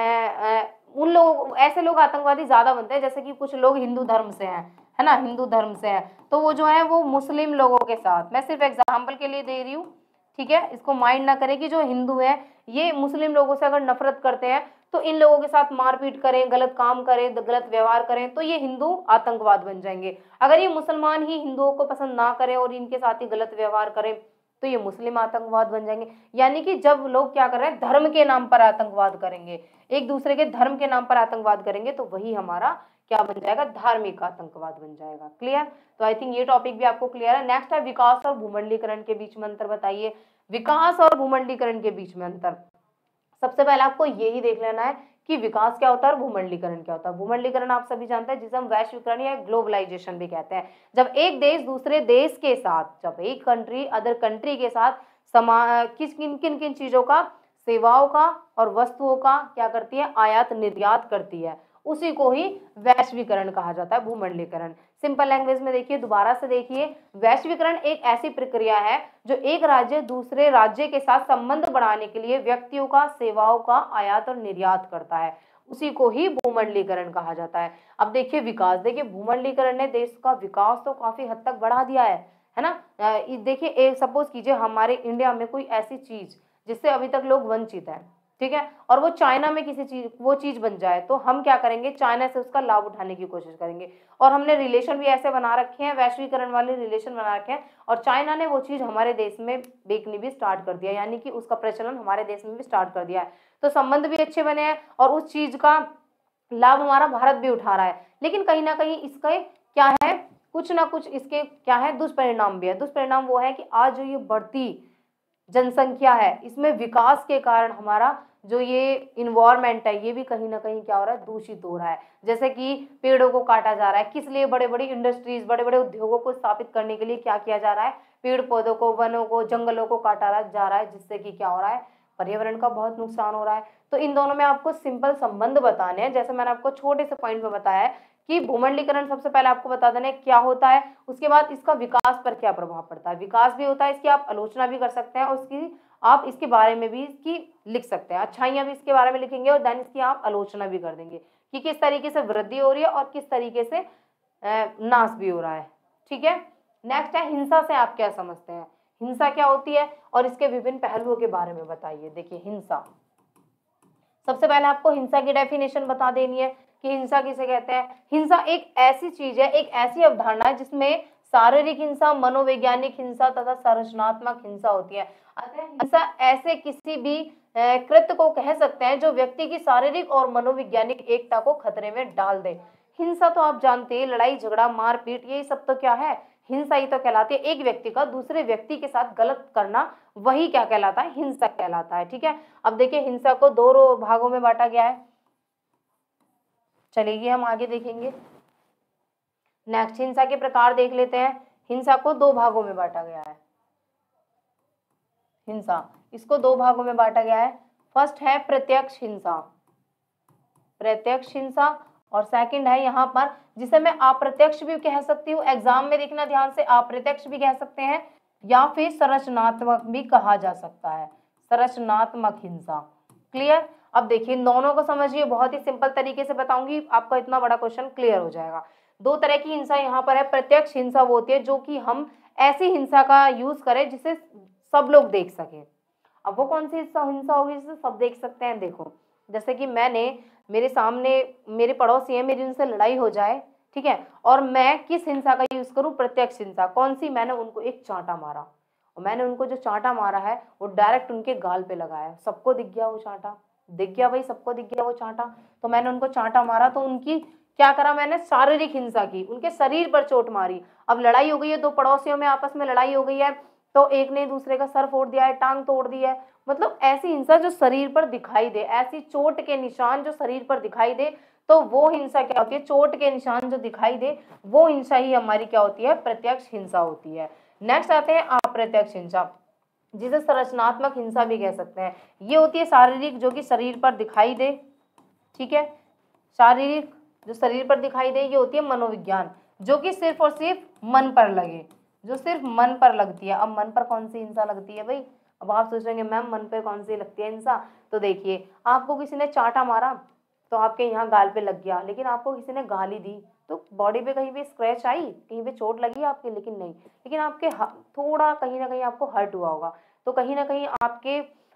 उन लोग ऐसे लोग आतंकवादी ज्यादा बनते हैं, जैसे कि कुछ लोग हिंदू धर्म से हैं, है ना, हिंदू धर्म से हैं, तो वो जो है वो मुस्लिम लोगों के साथ, मैं सिर्फ एग्जाम्पल के लिए दे रही हूँ, ठीक है, इसको माइंड ना करें कि जो हिंदू है ये मुस्लिम लोगों से अगर नफरत करते हैं तो इन लोगों के साथ मारपीट करें, गलत काम करें, गलत व्यवहार करें, तो ये हिंदू आतंकवाद बन जाएंगे। अगर ये मुसलमान ही हिंदुओं को पसंद ना करें और इनके साथ ही गलत व्यवहार करें तो ये मुस्लिम आतंकवाद बन जाएंगे। यानी कि जब लोग क्या कर रहे हैं, धर्म के नाम पर आतंकवाद करेंगे, एक दूसरे के धर्म के नाम पर आतंकवाद करेंगे, तो वही हमारा क्या बन जाएगा, धार्मिक आतंकवाद बन जाएगा। क्लियर। तो आई थिंक ये टॉपिक भी आपको क्लियर है। नेक्स्ट है विकास और भूमंडलीकरण के बीच में अंतर बताइए। विकास और भूमंडलीकरण के बीच में अंतर, सबसे पहले आपको यही देख लेना है कि विकास क्या होता है और भूमंडलीकरण क्या होता है। भूमंडलीकरण आप सभी जानते हैं, जिसे हम वैश्वीकरण या ग्लोबलाइजेशन भी कहते हैं। जब एक देश दूसरे देश के साथ, जब एक कंट्री अदर कंट्री के साथ समा किस किन किन किन चीजों का, सेवाओं का और वस्तुओं का क्या करती है, आयात निर्यात करती है, उसी को ही वैश्वीकरण कहा जाता है, भूमंडलीकरण। सिंपल लैंग्वेज में देखिए, दोबारा से देखिए, वैश्वीकरण एक ऐसी प्रक्रिया है जो एक राज्य दूसरे राज्य के साथ संबंध बढ़ाने के लिए व्यक्तियों का, सेवाओं का आयात और निर्यात करता है, उसी को ही भूमंडलीकरण कहा जाता है। अब देखिए विकास, देखिए भूमंडलीकरण ने देश का विकास तो काफी हद तक बढ़ा दिया है है ना। देखिए एक सपोज कीजिए हमारे इंडिया में कोई ऐसी चीज जिससे अभी तक लोग वंचित हैं, ठीक है, और वो चाइना में किसी चीज वो चीज बन जाए, तो हम क्या करेंगे, चाइना से उसका लाभ उठाने की कोशिश करेंगे। और हमने रिलेशन भी ऐसे बना रखे हैं, वैश्वीकरण वाले रिलेशन बना रखे हैं, और चाइना ने वो चीज हमारे देश में बेचनी भी स्टार्ट कर दिया, यानी कि उसका प्रचलन हमारे देश में भी स्टार्ट कर दिया है। तो संबंध भी अच्छे बने हैं और उस चीज का लाभ हमारा भारत भी उठा रहा है। लेकिन कहीं ना कहीं इसके क्या है, कुछ ना कुछ इसके क्या है, दुष्परिणाम भी है। दुष्परिणाम वो है कि आज जो ये बढ़ती जनसंख्या है, इसमें विकास के कारण हमारा जो ये इन्वायरमेंट है ये भी कहीं ना कहीं क्या हो रहा है, दूषित हो रहा है। जैसे कि पेड़ों को काटा जा रहा है, किस लिए, बड़े बड़ी इंडस्ट्रीज, बड़े बड़े उद्योगों को स्थापित करने के लिए क्या किया जा रहा है, पेड़ पौधों को, वनों को, जंगलों को काटा जा रहा है, जिससे कि क्या हो रहा है, पर्यावरण का बहुत नुकसान हो रहा है। तो इन दोनों में आपको सिंपल संबंध बताने हैं, जैसे मैंने आपको छोटे से पॉइंट में बताया है कि भूमंडलीकरण सबसे पहले आपको बता देना है क्या होता है, उसके बाद इसका विकास पर क्या प्रभाव पड़ता है। विकास भी होता है, इसकी आप आलोचना भी कर सकते हैं और उसकी आप इसके बारे में भी इसकी लिख सकते हैं, अच्छाइयां भी इसके बारे में लिखेंगे और देन इसकी आप आलोचना भी कर देंगे कि किस तरीके से वृद्धि हो रही है और किस तरीके से नाश भी हो रहा है। ठीक है। नेक्स्ट है हिंसा से आप क्या समझते हैं, हिंसा क्या होती है और इसके विभिन्न पहलुओं के बारे में बताइए। देखिए हिंसा, सबसे पहले आपको हिंसा की डेफिनेशन बता देनी है कि हिंसा किसे कहते हैं। हिंसा एक ऐसी चीज है, एक ऐसी अवधारणा है जिसमें शारीरिक हिंसा, मनोवैज्ञानिक हिंसा तथा संरचनात्मक हिंसा होती है। अतः हिंसा ऐसे किसी भी कृत्य को कह सकते हैं जो व्यक्ति की शारीरिक और मनोवैज्ञानिक एकता को खतरे में डाल दे। हिंसा तो आप जानते हैं, लड़ाई झगड़ा मारपीट, ये सब तो क्या है, हिंसा ही तो कहलाती है। एक व्यक्ति का दूसरे व्यक्ति के साथ गलत करना, वही क्या कहलाता है, हिंसा कहलाता है। ठीक है। अब देखिए हिंसा को दो भागों में बांटा गया है। चलिए ये हम आगे देखेंगे। नेक्स्ट हिंसा के प्रकार देख लेते हैं। हिंसा को दो भागों में बांटा गया है। हिंसा इसको दो भागों में बांटा गया है। फर्स्ट है प्रत्यक्ष हिंसा, प्रत्यक्ष हिंसा, और सेकंड है यहाँ पर जिसे मैं अप्रत्यक्ष भी कह सकती हूँ, एग्जाम में देखना ध्यान से, अप्रत्यक्ष भी कह सकते हैं या फिर संरचनात्मक भी कहा जा सकता है, संरचनात्मक हिंसा। क्लियर? अब देखिए दोनों को समझिए, बहुत ही सिंपल तरीके से बताऊंगी, आपका इतना बड़ा क्वेश्चन क्लियर हो जाएगा। दो तरह की हिंसा यहाँ पर है। प्रत्यक्ष हिंसा वो होती है जो कि हम ऐसी हिंसा का यूज करें जिसे सब लोग देख सके। अब वो कौन सी हिंसा होगी जिसे सब देख सकते हैं? देखो जैसे कि मैंने, मेरे सामने मेरे पड़ोसी है, मेरी उनसे लड़ाई हो जाए, ठीक है, और मैं किस हिंसा का यूज करूं? प्रत्यक्ष हिंसा। कौन सी? मैंने उनको एक चांटा मारा, और मैंने उनको जो चांटा मारा है वो डायरेक्ट उनके गाल पे लगाया, सबको दिख गया वो चांटा, दिख गया भाई, सबको दिख गया वो चांटा, तो मैंने उनको चांटा मारा, तो उनकी क्या करा मैंने? शारीरिक हिंसा की, उनके शरीर पर चोट मारी। अब लड़ाई हो गई है, दो पड़ोसियों में आपस में लड़ाई हो गई है, तो एक ने दूसरे का सर फोड़ दिया है, टांग तोड़ दी है, मतलब ऐसी हिंसा जो शरीर पर दिखाई दे, ऐसी चोट के निशान जो शरीर पर दिखाई दे, तो वो हिंसा क्या होती है? चोट के निशान जो दिखाई दे वो हिंसा ही हमारी क्या होती है? प्रत्यक्ष हिंसा होती है। नेक्स्ट आते हैं अप्रत्यक्ष हिंसा, जिसे संरचनात्मक हिंसा भी कह सकते हैं। ये होती है शारीरिक, जो कि शरीर पर दिखाई दे, ठीक है, शारीरिक जो शरीर पर दिखाई दे। ये होती है मनोविज्ञान, जो कि सिर्फ और सिर्फ मन पर लगे, जो सिर्फ मन पर लगती है। अब मन पर कौन सी हिंसा लगती है भाई? अब आप सोचेंगे मैम मन पर कौन सी लगती है हिंसा? तो देखिए, आपको किसी ने चांटा मारा तो आपके यहाँ गाल पे लग गया, लेकिन आपको किसी ने गाली दी तो बॉडी पे कहीं भी स्क्रैच आई, कहीं पे चोट लगी आपके, लेकिन नहीं, लेकिन आपके थोड़ा कहीं ना कहीं आपको हर्ट हुआ होगा, तो कहीं ना कहीं आपके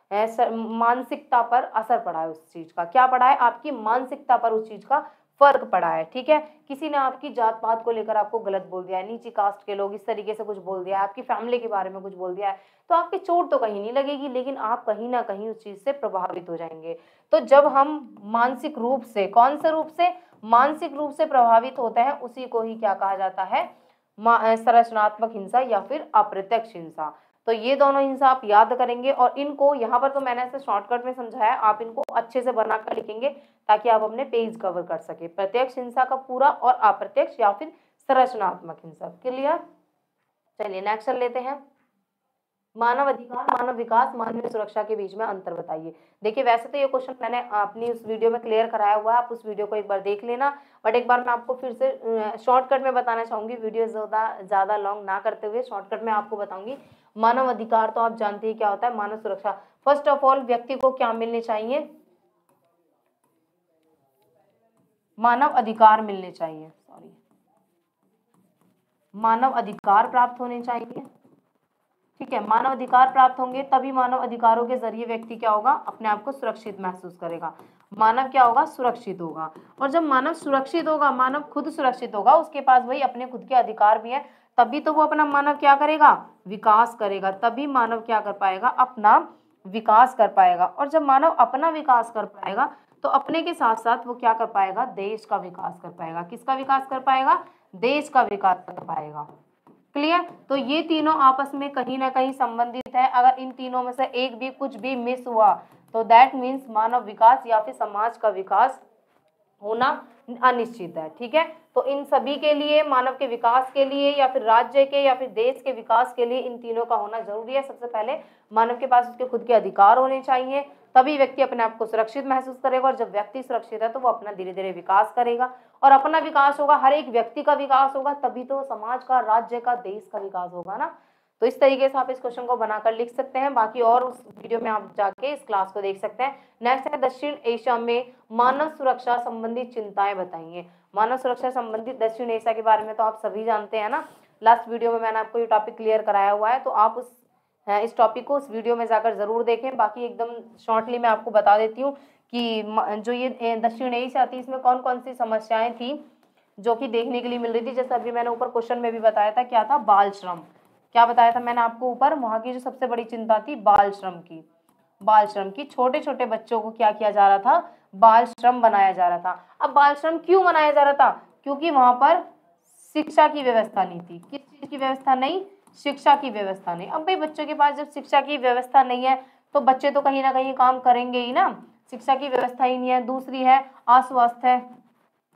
मानसिकता पर असर पड़ा है उस चीज का। क्या पड़ा है? आपकी मानसिकता पर उस चीज का फर्क पड़ा है, ठीक है। किसी ने आपकी जात पात को लेकर आपको गलत बोल दिया है, नीची कास्ट के लोग इस तरीके से कुछ बोल दिया है, आपकी फैमिली के बारे में कुछ बोल दिया है, तो आपकी चोट तो कहीं नहीं लगेगी, लेकिन आप कहीं ना कहीं उस चीज से प्रभावित हो जाएंगे। तो जब हम मानसिक रूप से, कौन से रूप से? मानसिक रूप से प्रभावित होते हैं, उसी को ही क्या कहा जाता है? संरचनात्मक हिंसा या फिर अप्रत्यक्ष हिंसा। तो ये दोनों हिंसा आप याद करेंगे, और इनको यहाँ पर तो मैंने ऐसे शॉर्टकट में समझाया, आप इनको अच्छे से बनाकर लिखेंगे ताकि आप अपने पेज कवर कर सके। प्रत्यक्ष हिंसा का पूरा और अप्रत्यक्ष या फिर संरचनात्मक हिंसा। क्लियर? चलिए नेक्स्ट लेते हैं। मानव अधिकार, मानव विकास, मानवीय सुरक्षा के बीच में अंतर बताइए। देखिए वैसे तो ये क्वेश्चन मैंने अपनी उस वीडियो में क्लियर कराया हुआ है, आप उस वीडियो को एक बार देख लेना, बट एक बार मैं आपको फिर से शॉर्टकट में बताना चाहूंगी, वीडियो ज्यादा ज्यादा लॉन्ग ना करते हुए शॉर्टकट में आपको बताऊंगी। मानव अधिकार तो आप जानते हैं क्या होता है। मानव सुरक्षा, फर्स्ट ऑफ ऑल व्यक्ति को क्या मिलने चाहिए? मानव अधिकार मिलने चाहिए, सॉरी, मानव अधिकार प्राप्त होने चाहिए, ठीक है। मानव अधिकार प्राप्त होंगे तभी मानव अधिकारों के जरिए व्यक्ति क्या होगा? अपने आप को सुरक्षित महसूस करेगा। मानव क्या होगा? सुरक्षित होगा। और जब मानव सुरक्षित होगा, मानव खुद सुरक्षित होगा, उसके पास भाई अपने खुद के अधिकार भी है, तभी तो वो अपना मानव क्या करेगा? विकास करेगा। तभी मानव क्या कर पाएगा? अपना विकास कर पाएगा। और जब मानव अपना विकास कर पाएगा तो अपने के साथ साथ वो क्या कर पाएगा? देश का विकास कर पाएगा। किसका विकास कर पाएगा? देश का विकास कर पाएगा। क्लियर? तो ये तीनों आपस में कहीं ना कहीं संबंधित है। अगर इन तीनों में से एक भी कुछ भी मिस हुआ तो दैट मीन्स मानव विकास या फिर समाज का विकास होना अनिश्चित है, ठीक है। तो इन सभी के लिए, मानव के विकास के लिए या फिर राज्य के या फिर देश के विकास के लिए इन तीनों का होना जरूरी है। सबसे पहले मानव के पास उसके खुद के अधिकार होने चाहिए, तभी व्यक्ति अपने आप को सुरक्षित महसूस करेगा, और जब व्यक्ति सुरक्षित है तो वो अपना धीरे धीरे विकास करेगा, और अपना विकास होगा, हर एक व्यक्ति का विकास होगा, तभी तो समाज का, राज्य का, देश का विकास होगा ना। तो इस तरीके से आप इस क्वेश्चन को बनाकर लिख सकते हैं। बाकी और उस वीडियो में आप जाके इस क्लास को देख सकते हैं। नेक्स्ट है दक्षिण एशिया में मानव सुरक्षा संबंधी चिंताएं बताइए। मानव सुरक्षा संबंधित दक्षिण एशिया के बारे में तो आप सभी जानते हैं ना, लास्ट वीडियो में मैंने आपको ये टॉपिक क्लियर कराया हुआ है, तो आप उस इस टॉपिक को उस वीडियो में जाकर जरूर देखें। बाकी एकदम शॉर्टली मैं आपको बता देती हूँ कि जो ये दक्षिण एशिया थी, इसमें कौन कौन सी समस्याएं थी जो कि देखने के लिए मिल रही थी। जैसे अभी मैंने ऊपर क्वेश्चन में भी बताया था, क्या था? बाल श्रम। क्या बताया था मैंने आपको ऊपर? वहां की जो सबसे बड़ी चिंता थी बाल श्रम की, बाल श्रम की। छोटे छोटे बच्चों को क्या किया जा रहा था? बाल श्रम बनाया जा रहा था। अब बाल श्रम क्यों बनाया जा रहा था? क्योंकि वहां पर शिक्षा की व्यवस्था नहीं थी। किस चीज की व्यवस्था नहीं? शिक्षा की व्यवस्था नहीं। अब भाई बच्चों के पास जब शिक्षा की व्यवस्था नहीं है तो बच्चे तो कहीं ना कहीं काम करेंगे ही ना, शिक्षा की व्यवस्था ही नहीं है। दूसरी है अस्वस्थ है,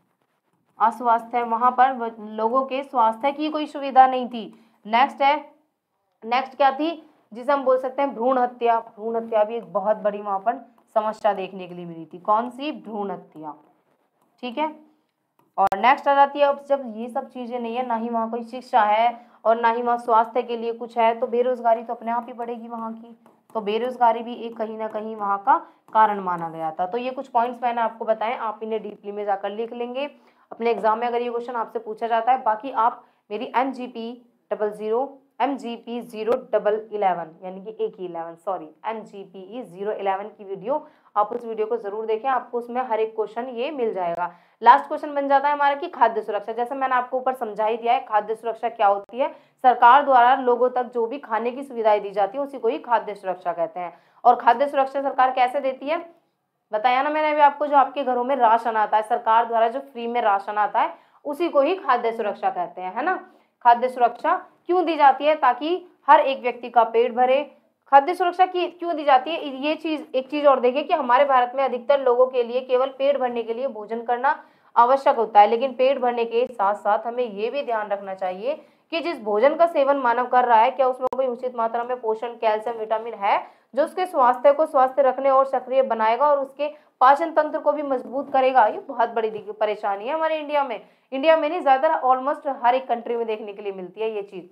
अस्वास्थ्य, वहां पर लोगों के स्वास्थ्य की कोई सुविधा नहीं थी। नेक्स्ट है, नेक्स्ट क्या थी जिसे हम बोल सकते हैं भ्रूण हत्या। भ्रूण हत्या भी एक बहुत बड़ी वहां पर समस्या देखने के लिए मिली थी। कौन सी? भ्रूण हत्या। ठीक है, और नेक्स्ट आ जाती है, अब जब ये सब चीजें नहीं है, ना ही वहाँ कोई शिक्षा है और ना ही वहाँ स्वास्थ्य के लिए कुछ है, तो बेरोजगारी तो अपने आप ही बढ़ेगी वहाँ की। तो बेरोजगारी भी एक कहीं ना कहीं वहाँ का कारण माना गया था। तो ये कुछ पॉइंट्स मैंने आपको बताए, आप इन्हें डीपली में जाकर लिख लेंगे अपने एग्जाम में अगर ये क्वेश्चन आपसे पूछा जाता है। बाकी आप मेरी M G P double zero M G P zero double eleven यानी कि एक ही eleven sorry M G P E zero eleven की वीडियो, आप उस वीडियो को जरूर देखें, आपको उसमें हर एक क्वेश्चन ये मिल जाएगा। लास्ट क्वेश्चन बन जाता है हमारा कि खाद्य सुरक्षा, जैसे मैंने आपको ऊपर समझा ही दिया है खाद्य सुरक्षा क्या होती है। सरकार द्वारा लोगों तक जो भी खाने की सुविधाएं दी जाती है उसी को ही खाद्य सुरक्षा कहते हैं। और खाद्य सुरक्षा सरकार कैसे देती है बताया ना मैंने अभी आपको, जो आपके घरों में राशन आता है सरकार द्वारा, जो फ्री में राशन आता है उसी को ही खाद्य सुरक्षा कहते हैं, है ना। खाद्य सुरक्षा क्यों दी जाती है? ताकि हर एक व्यक्ति का पेट भरे। खाद्य सुरक्षा की क्यों दी जाती है? ये चीज, एक चीज और देखिए कि हमारे भारत में अधिकतर लोगों के लिए केवल पेट भरने के लिए भोजन करना आवश्यक होता है, लेकिन पेट भरने के साथ साथ हमें ये भी ध्यान रखना चाहिए कि जिस भोजन का सेवन मानव कर रहा है क्या उसमें कोई उचित मात्रा में पोषण, कैल्शियम, विटामिन है जो उसके स्वास्थ्य को स्वस्थ रखने और सक्रिय बनाएगा और उसके पाचन तंत्र को भी मजबूत करेगा। ये बहुत बड़ी परेशानी है हमारे इंडिया में। इंडिया में नहीं, ज्यादा ऑलमोस्ट हर एक कंट्री में देखने के लिए मिलती है ये चीज,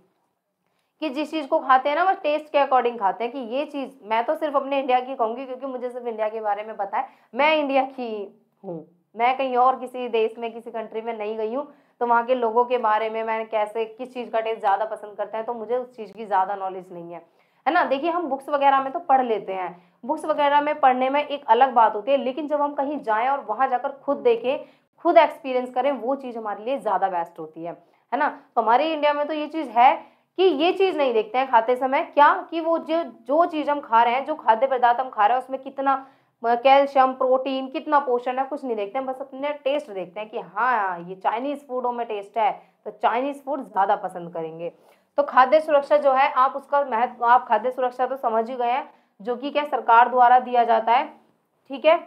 कि जिस चीज को खाते हैं ना वो टेस्ट के अकॉर्डिंग खाते हैं। कि ये चीज मैं तो सिर्फ अपने इंडिया की कहूंगी क्योंकि मुझे सिर्फ इंडिया के बारे में पता है, मैं इंडिया की हूँ, मैं कहीं और किसी देश में किसी कंट्री में नहीं गई हूँ, तो वहाँ के लोगों के बारे में मैं कैसे किस चीज का टेस्ट ज्यादा पसंद करते हैं तो मुझे उस चीज की ज्यादा नॉलेज नहीं है, है ना। देखिए हम बुक्स वगैरह में तो पढ़ लेते हैं, बुक्स वगैरह में पढ़ने में एक अलग बात होती है, लेकिन जब हम कहीं जाएं और वहां जाकर खुद देखें, खुद एक्सपीरियंस करें, वो चीज हमारे लिए ज्यादा बेस्ट होती है, है ना। तो हमारे इंडिया में तो ये चीज है कि ये चीज नहीं देखते हैं खाते समय, क्या कि वो जो जो चीज हम खा रहे हैं, जो खाद्य पदार्थ हम खा रहे हैं उसमें कितना कैल्शियम, प्रोटीन, कितना पोषण है, कुछ नहीं देखते हैं, बस अपने टेस्ट देखते हैं कि हाँ ये चाइनीज फूडों में टेस्ट है तो चाइनीज फूड ज्यादा पसंद करेंगे। तो खाद्य सुरक्षा जो है आप उसका महत्व, आप खाद्य सुरक्षा तो समझ ही गए हैं, जो कि क्या सरकार द्वारा दिया जाता है। ठीक है,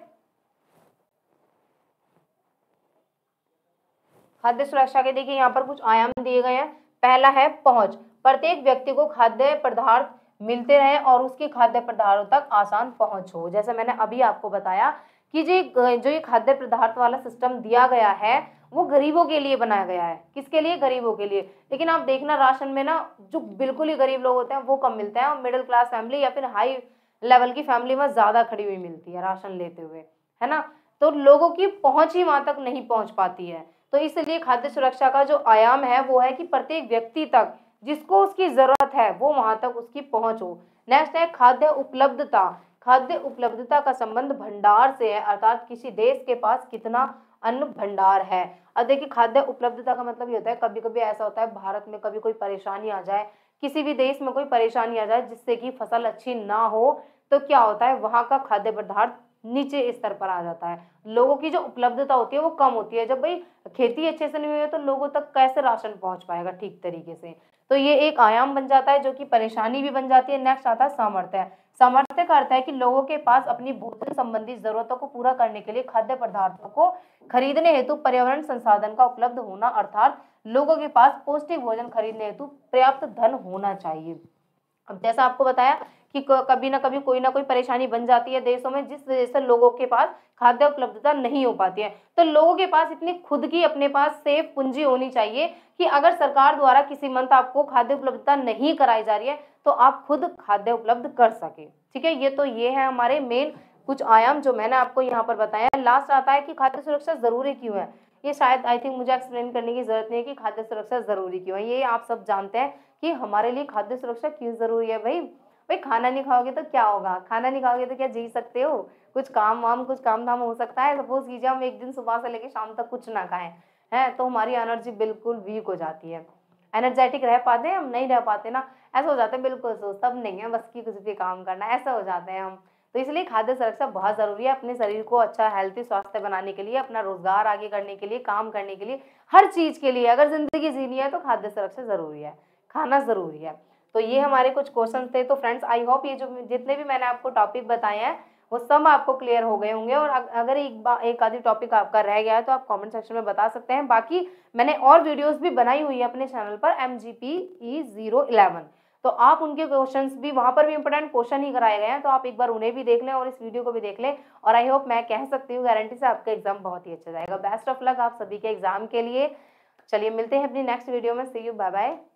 खाद्य सुरक्षा के देखिए यहाँ पर कुछ आयाम दिए गए हैं। पहला है पहुंच, प्रत्येक व्यक्ति को खाद्य पदार्थ मिलते रहे और उसके खाद्य पदार्थों तक आसान पहुंच हो। जैसे मैंने अभी आपको बताया कि जो जो ये खाद्य पदार्थ वाला सिस्टम दिया गया है वो गरीबों के लिए बनाया गया है। किसके लिए? गरीबों के लिए। लेकिन आप देखना राशन में ना जो बिल्कुल ही गरीब लोग होते हैं वो कम मिलते हैं, और मिडिल क्लास फैमिली या फिर हाई लेवल की फैमिली में ज्यादा खड़ी हुई मिलती है राशन लेते हुए, है ना। तो लोगों की पहुंच ही वहां तक नहीं पहुंच पाती है। तो इसलिए खाद्य सुरक्षा का जो आयाम है वो है कि प्रत्येक व्यक्ति तक जिसको उसकी जरूरत है वो वहां तक उसकी पहुंच हो। नेक्स्ट है खाद्य उपलब्धता। खाद्य उपलब्धता का संबंध भंडार से है, अर्थात किसी देश के पास कितना अन्न भंडार है। अब देखिए खाद्य उपलब्धता का मतलब ये होता है, कभी कभी ऐसा होता है भारत में कभी कोई परेशानी आ जाए, किसी भी देश में कोई परेशानी आ जाए जिससे कि फसल अच्छी ना हो, तो क्या होता है वहां का खाद्य पदार्थ नीचे स्तर पर आ जाता है, लोगों की जो उपलब्धता होती है वो कम होती है। जब भाई खेती अच्छे से नहीं हुई है तो लोगों तक कैसे राशन पहुंच पाएगा ठीक तरीके से। तो ये एक आयाम बन जाता है जो कि परेशानी भी बन जाती है। नेक्स्ट आता है सामर्थ्य। सामर्थ्य का अर्थ है कि लोगों के पास अपनी भोजन संबंधी जरूरतों को पूरा करने के लिए खाद्य पदार्थों को खरीदने हेतु पर्यावरण संसाधन का उपलब्ध होना, अर्थात लोगों के पास पौष्टिक भोजन खरीदने हेतु पर्याप्त धन होना चाहिए। अब जैसा आपको बताया कि कभी ना कभी कोई ना कोई परेशानी बन जाती है देशों में, जिस वजह से लोगों के पास खाद्य उपलब्धता नहीं हो पाती है। तो लोगों के पास इतनी खुद की अपने पास सेफ पूंजी होनी चाहिए कि अगर सरकार द्वारा किसी मंथ आपको खाद्य उपलब्धता नहीं कराई जा रही है तो आप खुद खाद्य उपलब्ध कर सके। ठीक है, ये तो ये है हमारे मेन कुछ आयाम जो मैंने आपको यहाँ पर बताया। लास्ट आता है कि खाद्य सुरक्षा जरूरी क्यों है। ये शायद आई थिंक मुझे एक्सप्लेन करने की जरूरत नहीं है कि खाद्य सुरक्षा जरूरी क्यों है, ये आप सब जानते हैं कि हमारे लिए खाद्य सुरक्षा क्यों जरूरी है। भाई भाई खाना नहीं खाओगे तो क्या होगा, खाना नहीं खाओगे तो क्या जी सकते हो, कुछ काम वाम कुछ काम धाम हो सकता है। सपोज कीजिए हम एक दिन सुबह से लेकर शाम तक कुछ ना खाएं हैं तो हमारी एनर्जी बिल्कुल वीक हो जाती है, एनर्जेटिक रह पाते हैं हम? नहीं रह पाते ना, ऐसा हो जाता है बिल्कुल सोच तब नहीं है बस की कुछ भी काम करना, ऐसा हो जाते हैं हम। तो इसलिए खाद्य सुरक्षा बहुत जरूरी है अपने शरीर को अच्छा हेल्थी स्वास्थ्य बनाने के लिए, अपना रोजगार आगे करने के लिए, काम करने के लिए, हर चीज के लिए अगर जिंदगी जीनी है तो खाद्य सुरक्षा जरूरी है, खाना जरूरी है। तो ये हमारे कुछ क्वेश्चन थे। तो फ्रेंड्स आई होप ये जो जितने भी मैंने आपको टॉपिक बताए हैं वो सब आपको क्लियर हो गए होंगे। और अगर एक बार एक आधी टॉपिक आपका रह गया है तो आप कमेंट सेक्शन में बता सकते हैं। बाकी मैंने और वीडियोस भी बनाई हुई है अपने चैनल पर M G P E zero eleven, तो आप उनके क्वेश्चंस भी, वहां पर भी इंपोर्टेंट क्वेश्चन ही कराए गए हैं, तो आप एक बार उन्हें भी देख लें और इस वीडियो को भी देख लें। और आई होप, मैं कह सकती हूँ गारंटी से आपका एग्जाम बहुत ही अच्छा जाएगा। बेस्ट ऑफ लक आप सभी के एग्जाम के लिए। चलिए मिलते हैं अपनी नेक्स्ट वीडियो में। See you, bye bye.